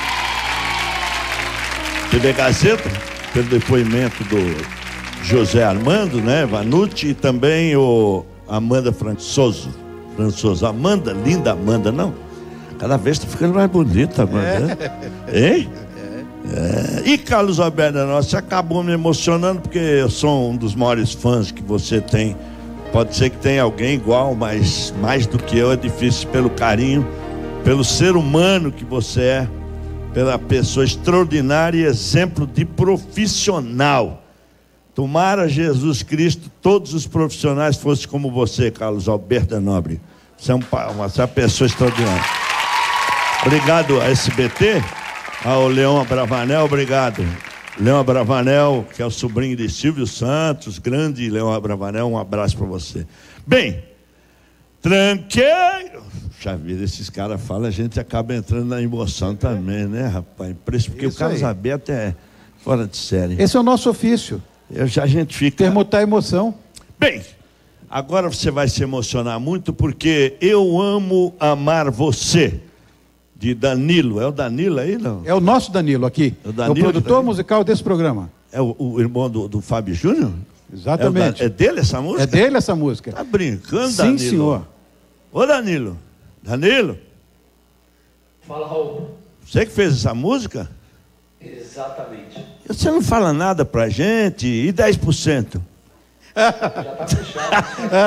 TV Gazeta pelo depoimento do José Armando, né, Vanucci, e também o Amanda Françoso. Amanda, linda Amanda, não? Cada vez está ficando mais bonita, Amanda, né? Hein? E Carlos Alberto da Nossa, você acabou me emocionando, porque eu sou um dos maiores fãs que você tem. Pode ser que tenha alguém igual, mas mais do que eu é difícil, pelo carinho, pelo ser humano que você é, pela pessoa extraordinária e exemplo de profissional. Tomara Jesus Cristo, todos os profissionais fossem como você, Carlos Alberto da Nobre. Você é uma pessoa extraordinária. Obrigado a SBT, ao Leão Abravanel, obrigado. Leão Abravanel, que é o sobrinho de Silvio Santos, grande Leão Abravanel, um abraço para você. Bem, tranqueiro. Puxa vida, esses caras falam, a gente acaba entrando na emoção também, né, rapaz? Porque isso, o Carlos Alberto é fora de série. Esse é o nosso ofício. A gente fica... Permutar a emoção. Bem, agora você vai se emocionar muito, porque Eu Amo Amar Você, de Danilo. É o Danilo aí, não? É o nosso Danilo aqui. É o Danilo, o produtor musical desse programa. É o irmão do Fábio Júnior? Exatamente. É dele essa música? É dele essa música. Tá brincando, Sim, Danilo? Sim, senhor. Ô, Danilo. Danilo? Fala, Raul. Você que fez essa música? Exatamente. Você não fala nada pra gente? E 10%? Já tá fechado.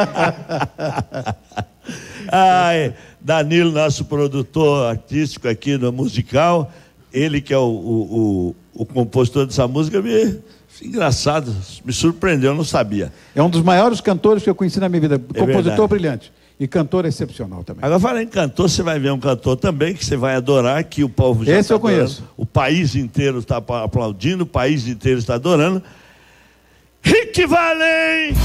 Ai, Danilo, nosso produtor artístico aqui no musical, ele que é o compositor dessa música, engraçado, me surpreendeu, eu não sabia. É um dos maiores cantores que eu conheci na minha vida, compositor brilhante. E cantor excepcional também. Agora, falando em cantor, você vai ver um cantor também que você vai adorar, que o povo já Esse eu conheço. O país inteiro está aplaudindo, o país inteiro está adorando. Rick Valens!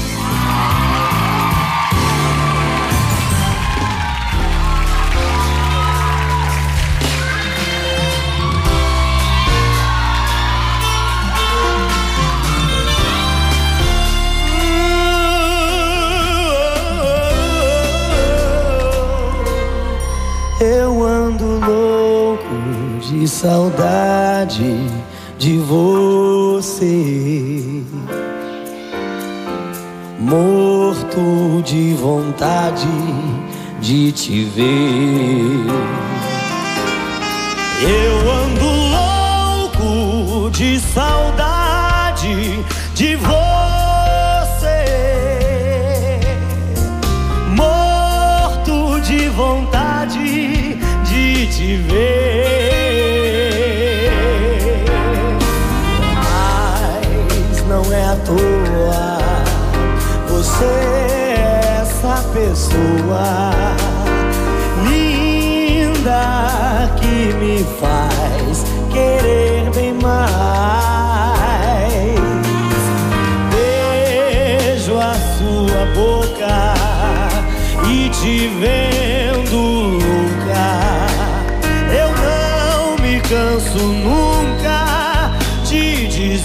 Eu ando louco de saudade de você, morto de vontade de te ver. Eu ando louco de saudade de você, morto de vontade de te ver. Mas não é à toa, você é essa pessoa linda que me faz querer bem mais. Beijo a sua boca e te vendo louca, eu não me canso nunca de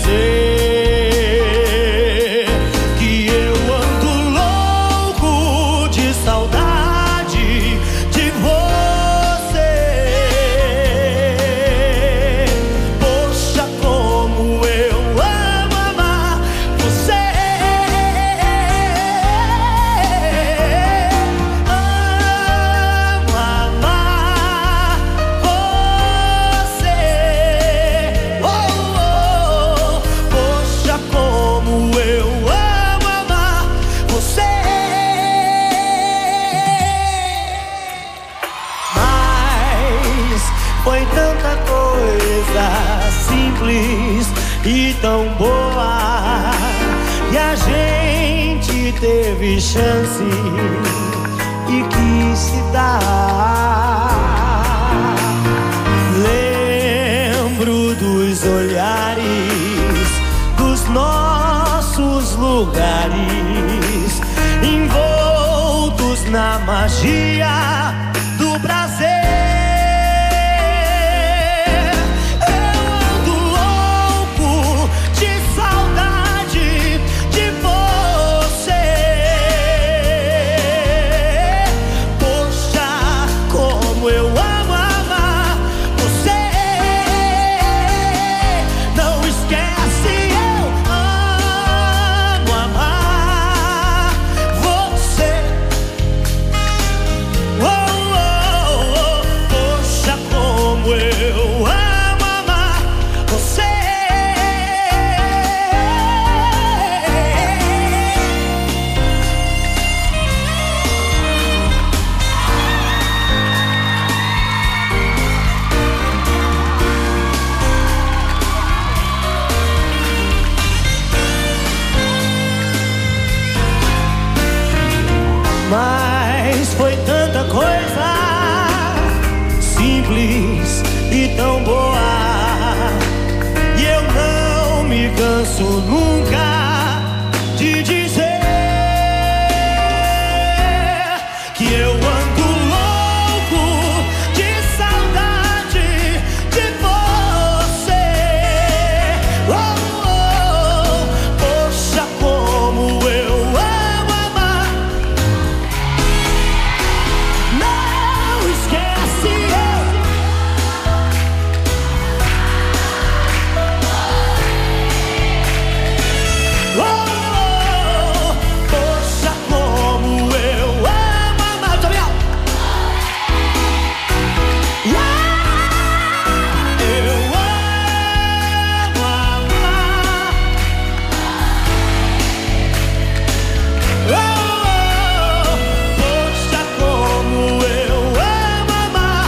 dizer que eu ando louco de saudade de você. Poxa, como eu amo amar você. Amo amar você. tão boa e a gente teve chance e quis se dar. Lembro dos olhares, dos nossos lugares, envoltos na magia do prazer. Mas foi tanta coisa simples e tão boa, e eu não me canso nunca de dizer que eu ando louco de saudade de você. Oh, oh, poxa, como eu amo amar. Não esquece eu. Oh, oh, poxa, como eu amo amar. Muito obrigado. Eu amo amar. Oh, poxa, como eu amo amar.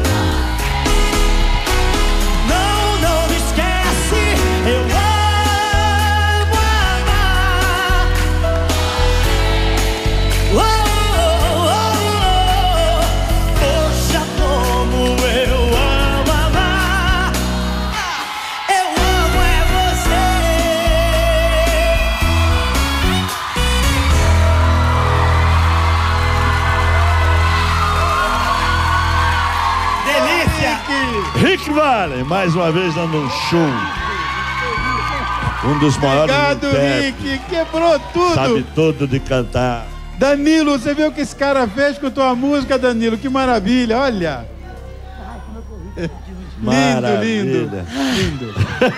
Não, não me esquece, eu amo amar. Oh, oh, oh, poxa, como eu amo amar. Eu amo é você. Delícia! Rick Vale, mais uma vez dando um show. Um dos maiores Obrigado, intérpretes. Rick. Quebrou tudo. Sabe tudo de cantar. Danilo, você viu o que esse cara fez com tua música, Danilo? Que maravilha, olha. Lindo, lindo. Maravilha. Lindo.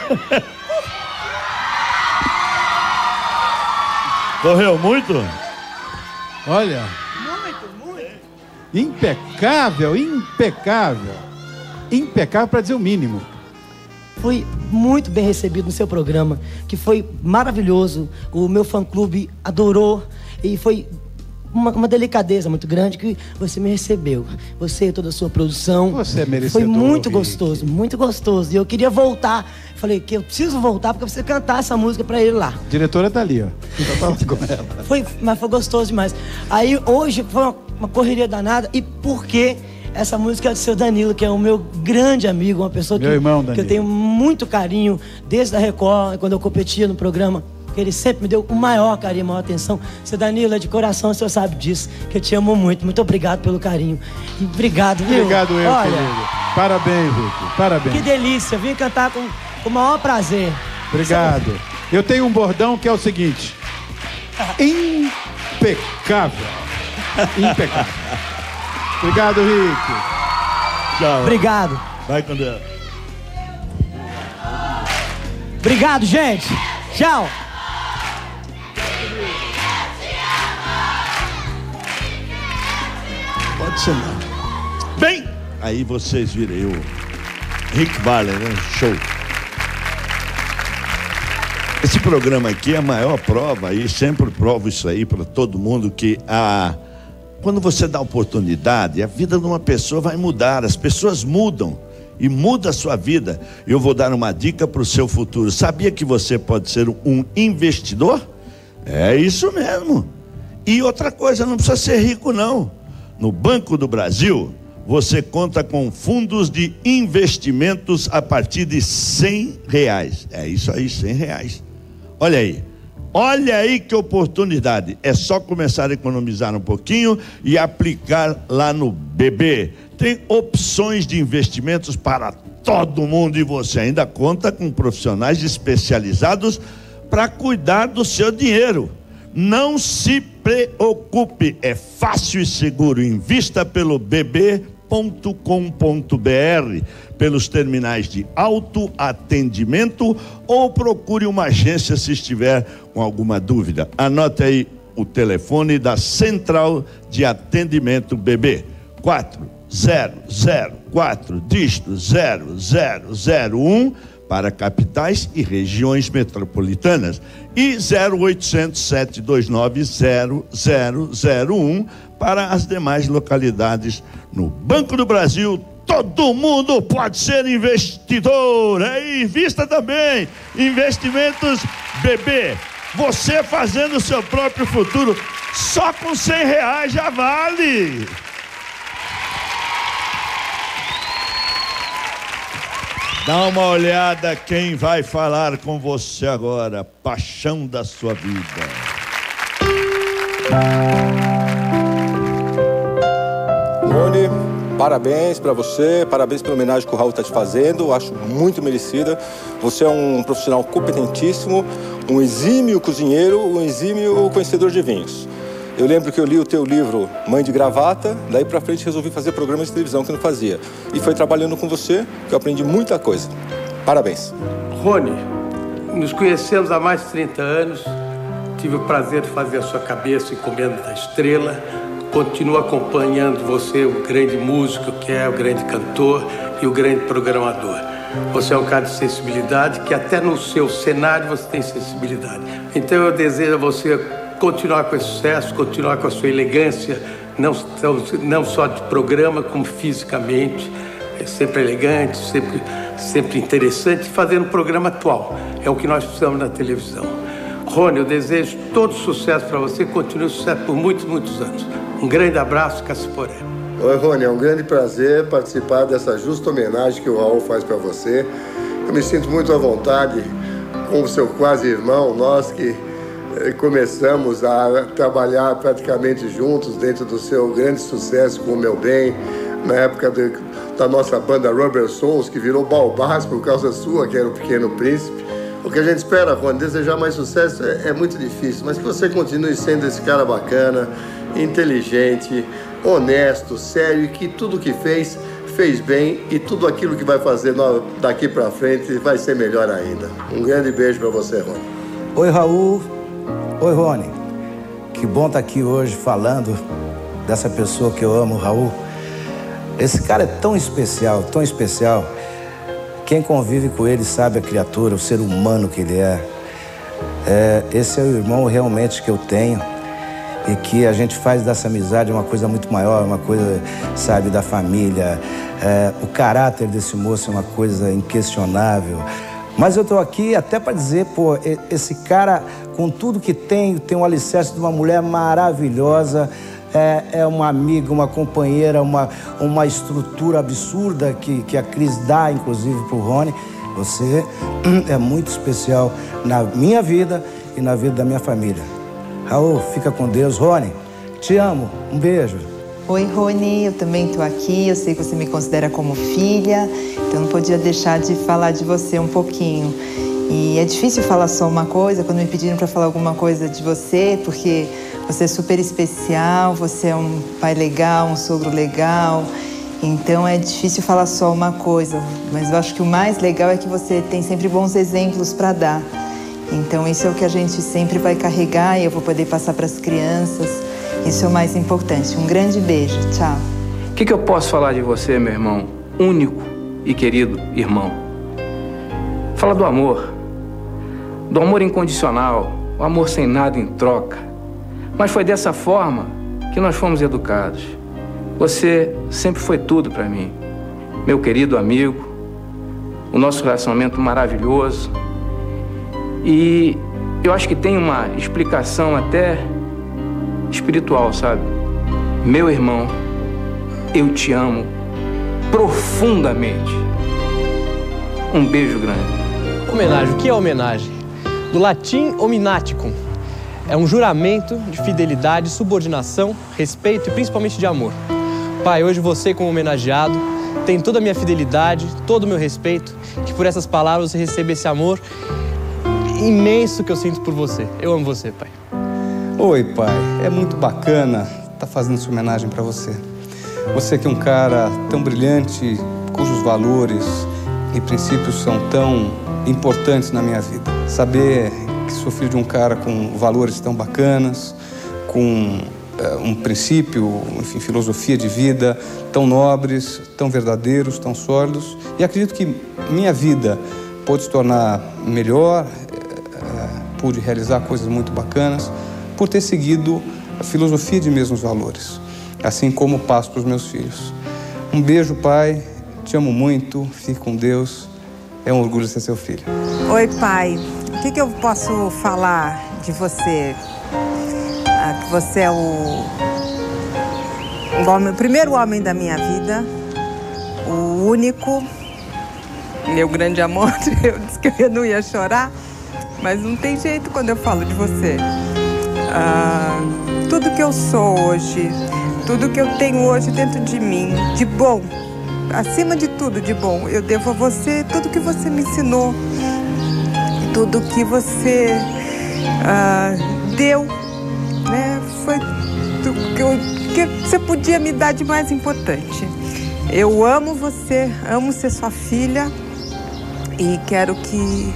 Correu muito? Olha. Impecável, impecável. Impecável para dizer o mínimo. Fui muito bem recebido no seu programa, que foi maravilhoso. O meu fã-clube adorou e foi uma delicadeza muito grande que você me recebeu. Você e toda a sua produção. Você é merecedor. Foi muito Rick. gostoso, muito gostoso. E eu queria voltar. Falei que eu preciso voltar porque você cantar essa música pra ele lá. A diretora tá ali, ó. Eu tava com ela. Mas foi gostoso demais. Aí hoje foi uma correria danada. E por quê? Essa música é do seu Danilo, que é o meu grande amigo, uma pessoa Meu irmão, que eu Danilo. tenho muito carinho, desde a Record, quando eu competia no programa, que ele sempre me deu o maior carinho, a maior atenção. Seu Danilo, é de coração, o senhor sabe disso, que eu te amo muito. Muito obrigado pelo carinho. E obrigado, viu? Obrigado, eu, Olha, querido. Parabéns, Rick. Parabéns. que delícia, vim cantar com o maior prazer. Obrigado. Eu tenho um bordão que é o seguinte. Impecável. Impecável. Obrigado, Rick. Tchau. Obrigado. Vai com Deus. Obrigado, gente. Tchau. Pode ser não. Bem, aí vocês viram aí o Rick Vale, né? Show. Esse programa aqui é a maior prova, e sempre provo isso aí para todo mundo, que quando você dá oportunidade, a vida de uma pessoa vai mudar, as pessoas mudam. e muda a sua vida. Eu vou dar uma dica para o seu futuro. Sabia que você pode ser um investidor? É isso mesmo. E outra coisa, não precisa ser rico não. No Banco do Brasil, você conta com fundos de investimentos a partir de R$100. É isso aí, R$100. Olha aí que oportunidade. É só começar a economizar um pouquinho e aplicar lá no BB. Tem opções de investimentos para todo mundo e você ainda conta com profissionais especializados para cuidar do seu dinheiro. Não se preocupe, é fácil e seguro. Invista pelo bb.com.br, pelos terminais de autoatendimento ou procure uma agência se estiver com alguma dúvida. Anote aí o telefone da Central de Atendimento BB: 4004 dígito 0001 para capitais e regiões metropolitanas e 0800 729 0001 para as demais localidades. No Banco do Brasil, todo mundo pode ser investidor. Invista também. Investimentos BB. Você fazendo o seu próprio futuro, só com R$100 já vale. Dá uma olhada quem vai falar com você agora. Paixão da sua vida. Rony, parabéns para você, parabéns pela homenagem que o Raul está te fazendo, acho muito merecida. Você é um profissional competentíssimo, um exímio cozinheiro, um exímio conhecedor de vinhos. Eu lembro que eu li o teu livro Mãe de Gravata, daí pra frente resolvi fazer programas de televisão que eu não fazia. E foi trabalhando com você que eu aprendi muita coisa. Parabéns. Rony, nos conhecemos há mais de 30 anos, tive o prazer de fazer a sua cabeça Encomenda da Estrela, continuo acompanhando você, o grande músico que é, o grande cantor e o grande programador. Você é um cara de sensibilidade, que até no seu cenário você tem sensibilidade. Então eu desejo a você continuar com esse sucesso, continuar com a sua elegância, não só de programa, como fisicamente, sempre elegante, sempre interessante, fazendo um programa atual. É o que nós precisamos na televisão. Rony, eu desejo todo sucesso para você, continue sucesso por muitos, muitos anos. Um grande abraço, Cassiporé. Oi, Rony, é um grande prazer participar dessa justa homenagem que o Raul faz para você. Eu me sinto muito à vontade com o seu quase irmão, nós que começamos a trabalhar praticamente juntos dentro do seu grande sucesso com o Meu Bem, na época da nossa banda Rubber Souls, que virou Balbás por causa sua, que era o Pequeno Príncipe. O que a gente espera, Rony, desejar mais sucesso é muito difícil, mas que você continue sendo esse cara bacana, inteligente, honesto, sério, e que tudo que fez bem e tudo aquilo que vai fazer daqui pra frente vai ser melhor ainda. Um grande beijo pra você, Rony. Oi, Raul. Oi, Rony. Que bom estar aqui hoje falando dessa pessoa que eu amo, Raul. Esse cara é tão especial, tão especial. Quem convive com ele sabe a criatura, o ser humano que ele é. Esse é o irmão realmente que eu tenho e que a gente faz dessa amizade uma coisa muito maior, uma coisa, sabe, da família. O caráter desse moço é uma coisa inquestionável. Mas eu tô aqui até para dizer, pô, esse cara, com tudo que tem um alicerce de uma mulher maravilhosa, é uma amiga, uma companheira, uma estrutura absurda que a Cris dá, inclusive, pro Rony. Você é muito especial na minha vida e na vida da minha família. Raul, fica com Deus. Rony, te amo. Um beijo. Oi, Rony, eu também tô aqui, eu sei que você me considera como filha, então não podia deixar de falar de você um pouquinho. E é difícil falar só uma coisa, quando me pediram para falar alguma coisa de você, porque você é super especial, você é um pai legal, um sogro legal, então é difícil falar só uma coisa, mas eu acho que o mais legal é que você tem sempre bons exemplos para dar. Então isso é o que a gente sempre vai carregar e eu vou poder passar para as crianças. Isso é o mais importante. Um grande beijo. Tchau. O que eu posso falar de você, meu irmão? Único e querido irmão. Fala do amor incondicional, o amor sem nada em troca. Mas foi dessa forma que nós fomos educados. Você sempre foi tudo para mim. meu querido amigo, o nosso relacionamento maravilhoso. E eu acho que tem uma explicação até espiritual, sabe? Meu irmão, eu te amo profundamente. Um beijo grande. Homenagem, o que é homenagem? Do latim hominaticum. É um juramento de fidelidade, subordinação, respeito e principalmente de amor. Pai, hoje você, como homenageado, tem toda a minha fidelidade, todo o meu respeito, que por essas palavras você receba esse amor imenso que eu sinto por você. Eu amo você, pai. Oi, pai. É muito bacana estar fazendo essa homenagem para você. Você que é um cara tão brilhante, cujos valores e princípios são tão importantes na minha vida. Saber que sou filho de um cara com valores tão bacanas, com um princípio, enfim, filosofia de vida tão nobres, tão verdadeiros, tão sólidos. E acredito que minha vida pôde se tornar melhor, pude realizar coisas muito bacanas por ter seguido a filosofia de mesmos valores, assim como passo para os meus filhos. Um beijo, pai. Te amo muito. Fique com Deus. É um orgulho ser seu filho. Oi, pai. O que eu posso falar de você? Que você é o primeiro homem da minha vida, o único, meu grande amor. Eu disse que eu não ia chorar, mas não tem jeito quando eu falo de você. Tudo que eu sou hoje, tudo que eu tenho hoje dentro de mim, de bom, acima de tudo de bom, eu devo a você. Tudo que você me ensinou, tudo que você deu, né, foi tudo que você podia me dar de mais importante. Eu amo você, amo ser sua filha e quero que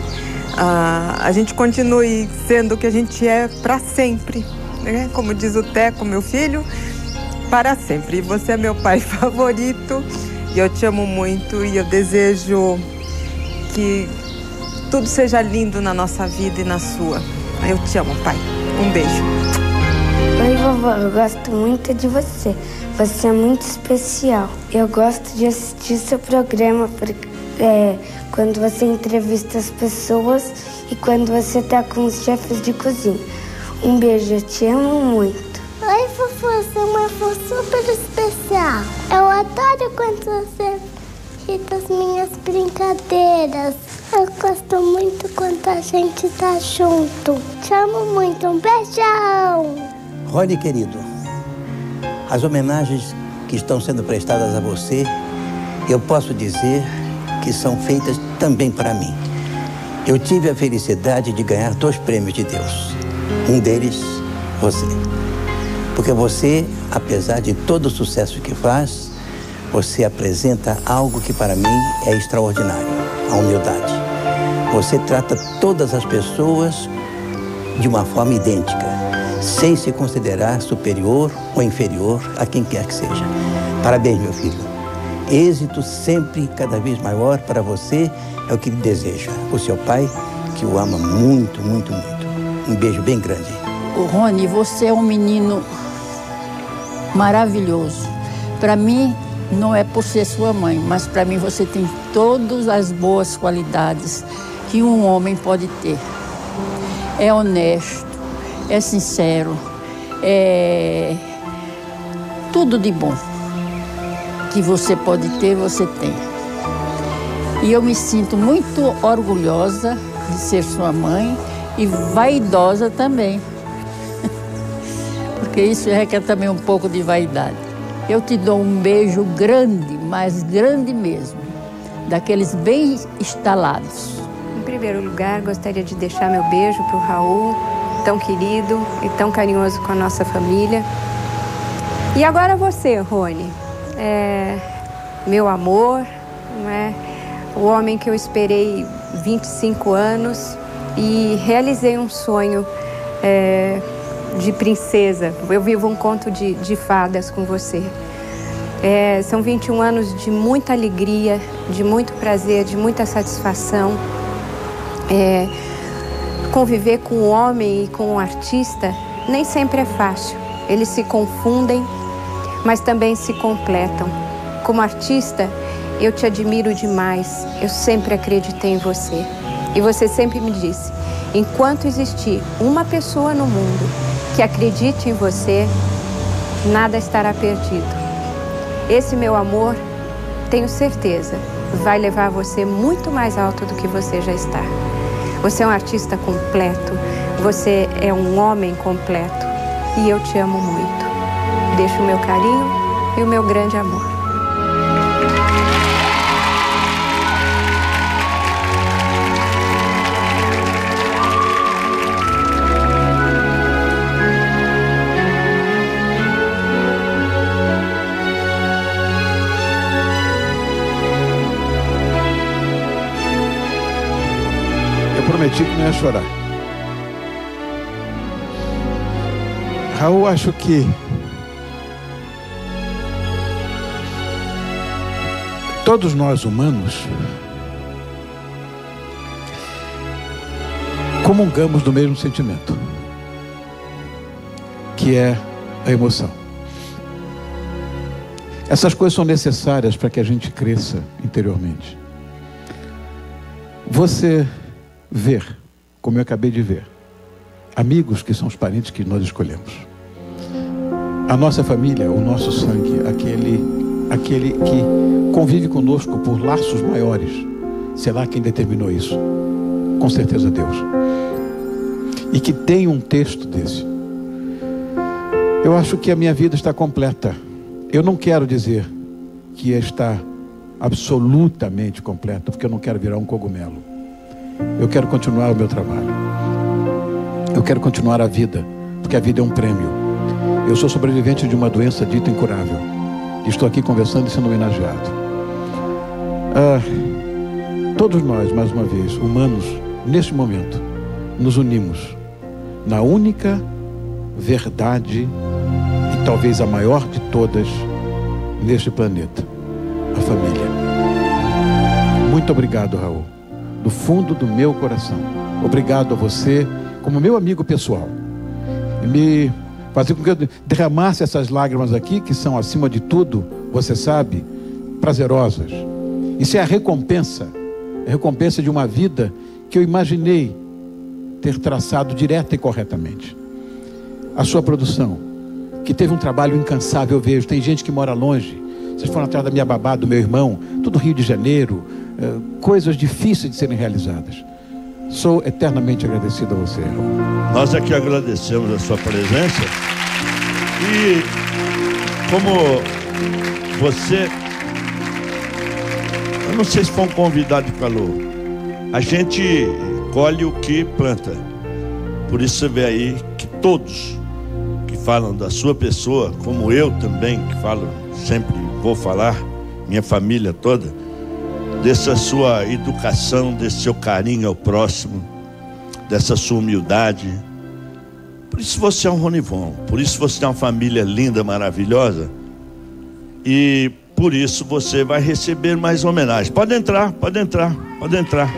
a gente continue sendo o que a gente é para sempre, né? Como diz o Teco, meu filho, para sempre. E você é meu pai favorito e eu te amo muito e eu desejo que tudo seja lindo na nossa vida e na sua. Eu te amo, pai. Um beijo. Oi, vovó, eu gosto muito de você. Você é muito especial. Eu gosto de assistir seu programa quando você entrevista as pessoas e quando você tá com os chefes de cozinha. Um beijo, eu te amo muito. Oi, vovó, você é uma avó super especial. Eu adoro quando você rita as minhas brincadeiras. Eu gosto muito quando a gente tá junto. Te amo muito, um beijão. Rony, querido, as homenagens que estão sendo prestadas a você, eu posso dizer que são feitas também para mim. Eu tive a felicidade de ganhar 2 prêmios de Deus. Um deles, você. Porque você, apesar de todo o sucesso que faz, você apresenta algo que para mim é extraordinário, a humildade. Você trata todas as pessoas de uma forma idêntica, sem se considerar superior ou inferior a quem quer que seja. Parabéns, meu filho. Êxito sempre cada vez maior para você é o que lhe deseja. O seu pai, que o ama muito, muito, muito. Um beijo bem grande. Rony, você é um menino maravilhoso. Para mim, não é por ser sua mãe, mas para mim você tem todas as boas qualidades que um homem pode ter. É honesto, é sincero, é tudo de bom que você pode ter, você tem. E eu me sinto muito orgulhosa de ser sua mãe e vaidosa também. Porque isso requer também um pouco de vaidade. Eu te dou um beijo grande, mas grande mesmo, daqueles bem estalados. Em primeiro lugar, gostaria de deixar meu beijo para o Raul, tão querido e tão carinhoso com a nossa família. E agora você, Rony. Meu amor, não é? O homem que eu esperei 25 anos e realizei um sonho de princesa. Eu vivo um conto de fadas com você. São 21 anos de muita alegria, de muito prazer, de muita satisfação. Conviver com o homem e com o artista nem sempre é fácil. Eles se confundem, mas também se completam. Como artista, Eu te admiro demais. Eu sempre acreditei em você. E você sempre me disse, enquanto existir uma pessoa no mundo que acredite em você, nada estará perdido. Esse meu amor, tenho certeza, vai levar você muito mais alto do que você já está. Você é um artista completo, você é um homem completo e eu te amo muito. Deixo o meu carinho e o meu grande amor. Prometi que não ia chorar. Raul, acho que todos nós humanos comungamos do mesmo sentimento, que é a emoção. Essas coisas são necessárias para que a gente cresça interiormente. Você ver, como eu acabei de ver, amigos que são os parentes que nós escolhemos. A nossa família, o nosso sangue, aquele que convive conosco por laços maiores, sei lá quem determinou isso, com certeza Deus. E que tem um texto desse. Eu acho que a minha vida está completa. Eu não quero dizer que está absolutamente completa, porque eu não quero virar um cogumelo. Eu quero continuar o meu trabalho. Eu quero continuar a vida, porque a vida é um prêmio. Eu sou sobrevivente de uma doença dita incurável. E estou aqui conversando e sendo homenageado. Todos nós, mais uma vez, humanos, neste momento, nos unimos na única verdade e talvez a maior de todas neste planeta, a família. Muito obrigado, Raul. Do fundo do meu coração. Obrigado a você, como meu amigo pessoal. E me fazer com que eu derramasse essas lágrimas aqui, que são, acima de tudo, você sabe, prazerosas. Isso é a recompensa de uma vida que eu imaginei ter traçado direta e corretamente. A sua produção, que teve um trabalho incansável, eu vejo. Tem gente que mora longe. Vocês foram atrás da minha babá, do meu irmão, tudo Rio de Janeiro. Coisas difíceis de serem realizadas. Sou eternamente agradecido a você, Raul. Nós aqui agradecemos a sua presença. E como você, eu não sei se foi um convidado que falou, a gente colhe o que planta. Por isso você vê aí que todos que falam da sua pessoa, como eu também, que falo, sempre vou falar, minha família toda, dessa sua educação, desse seu carinho ao próximo, dessa sua humildade. Por isso você é um Ronivon, por isso você tem uma família linda, maravilhosa, e por isso você vai receber mais homenagens. Pode entrar, pode entrar, pode entrar.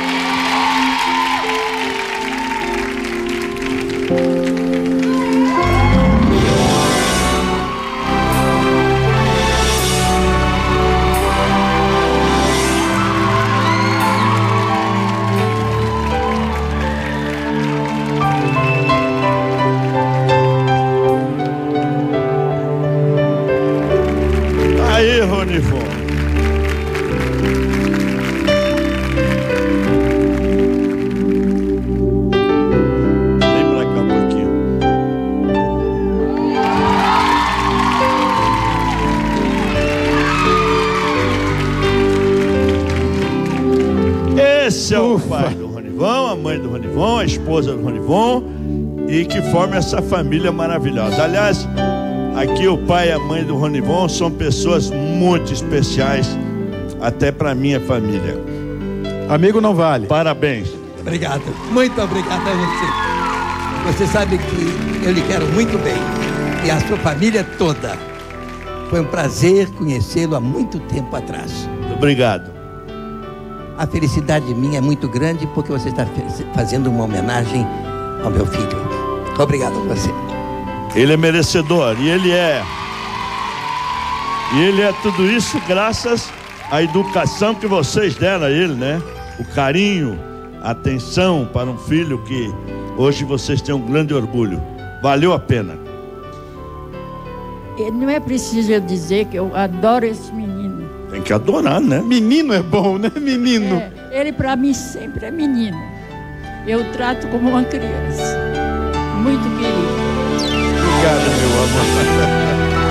Esse é o pai do Ronivon, a mãe do Ronivon, a esposa do Ronivon, e que forma essa família maravilhosa. Aliás, aqui o pai e a mãe do Ronivon são pessoas muito especiais, até para minha família. Amigo não vale. Parabéns. Obrigado, muito obrigado a você. Você sabe que eu lhe quero muito bem, e a sua família toda. Foi um prazer conhecê-lo há muito tempo atrás. Obrigado. A felicidade minha é muito grande porque você está fazendo uma homenagem ao meu filho. Obrigado a você. Ele é merecedor, e ele é tudo isso graças a educação que vocês deram a ele, né? O carinho, a atenção para um filho que hoje vocês têm um grande orgulho. Valeu a pena. Não é preciso eu dizer que eu adoro esse menino. Tem que adorar, né? Menino é bom, né? Menino. Ele para mim sempre é menino. Eu trato como uma criança. Muito querido. Obrigado, meu amor.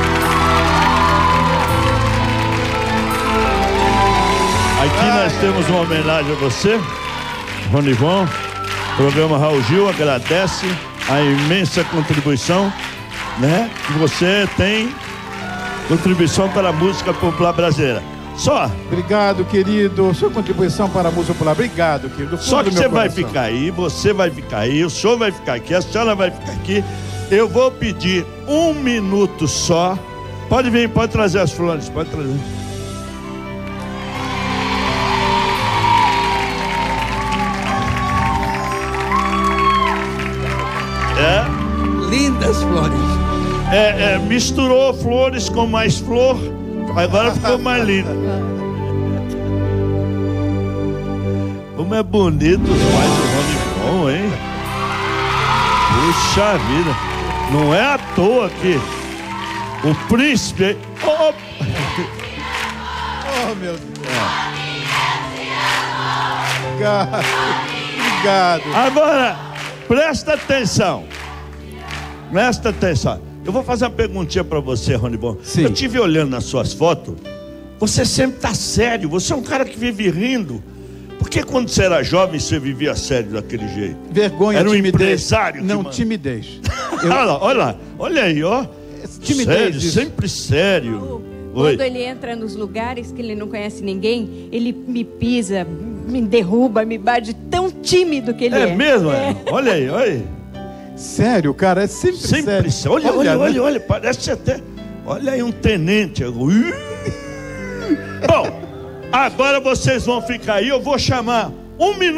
Aqui nós temos uma homenagem a você, Ronivon. O programa Raul Gil agradece a imensa contribuição, né, que você tem, contribuição para a música popular brasileira. Só. Obrigado, querido. Sua contribuição para a música popular. Obrigado, querido. Só que você vai ficar aí, você vai ficar aí, o senhor vai ficar aqui, a senhora vai ficar aqui. Eu vou pedir 1 minuto só. Pode vir, pode trazer as flores, pode trazer. Lindas flores. Misturou flores com mais flor, agora ficou mais lindo. Como é bonito os pais do Ronivon, hein? Puxa vida, não é à toa que o príncipe... Oh, meu Deus. Obrigado. Agora, presta atenção. Presta atenção. Eu vou fazer uma perguntinha pra você, Ronivon. Eu estive olhando nas suas fotos. Você sempre tá sério. Você é um cara que vive rindo. Por que quando você era jovem você vivia sério daquele jeito? Vergonha, era um timidez. empresário? Não, timidez. Olha aí, ó. Timidez, sério, isso. sempre sério. Quando ele entra nos lugares que ele não conhece ninguém, ele me pisa, me derruba, me bate, tão tímido que ele é. É mesmo? Olha aí, olha aí. Sério, cara, é sempre sério. Olha, parece até... Olha aí um tenente. Bom, agora vocês vão ficar aí, eu vou chamar 1 minuto.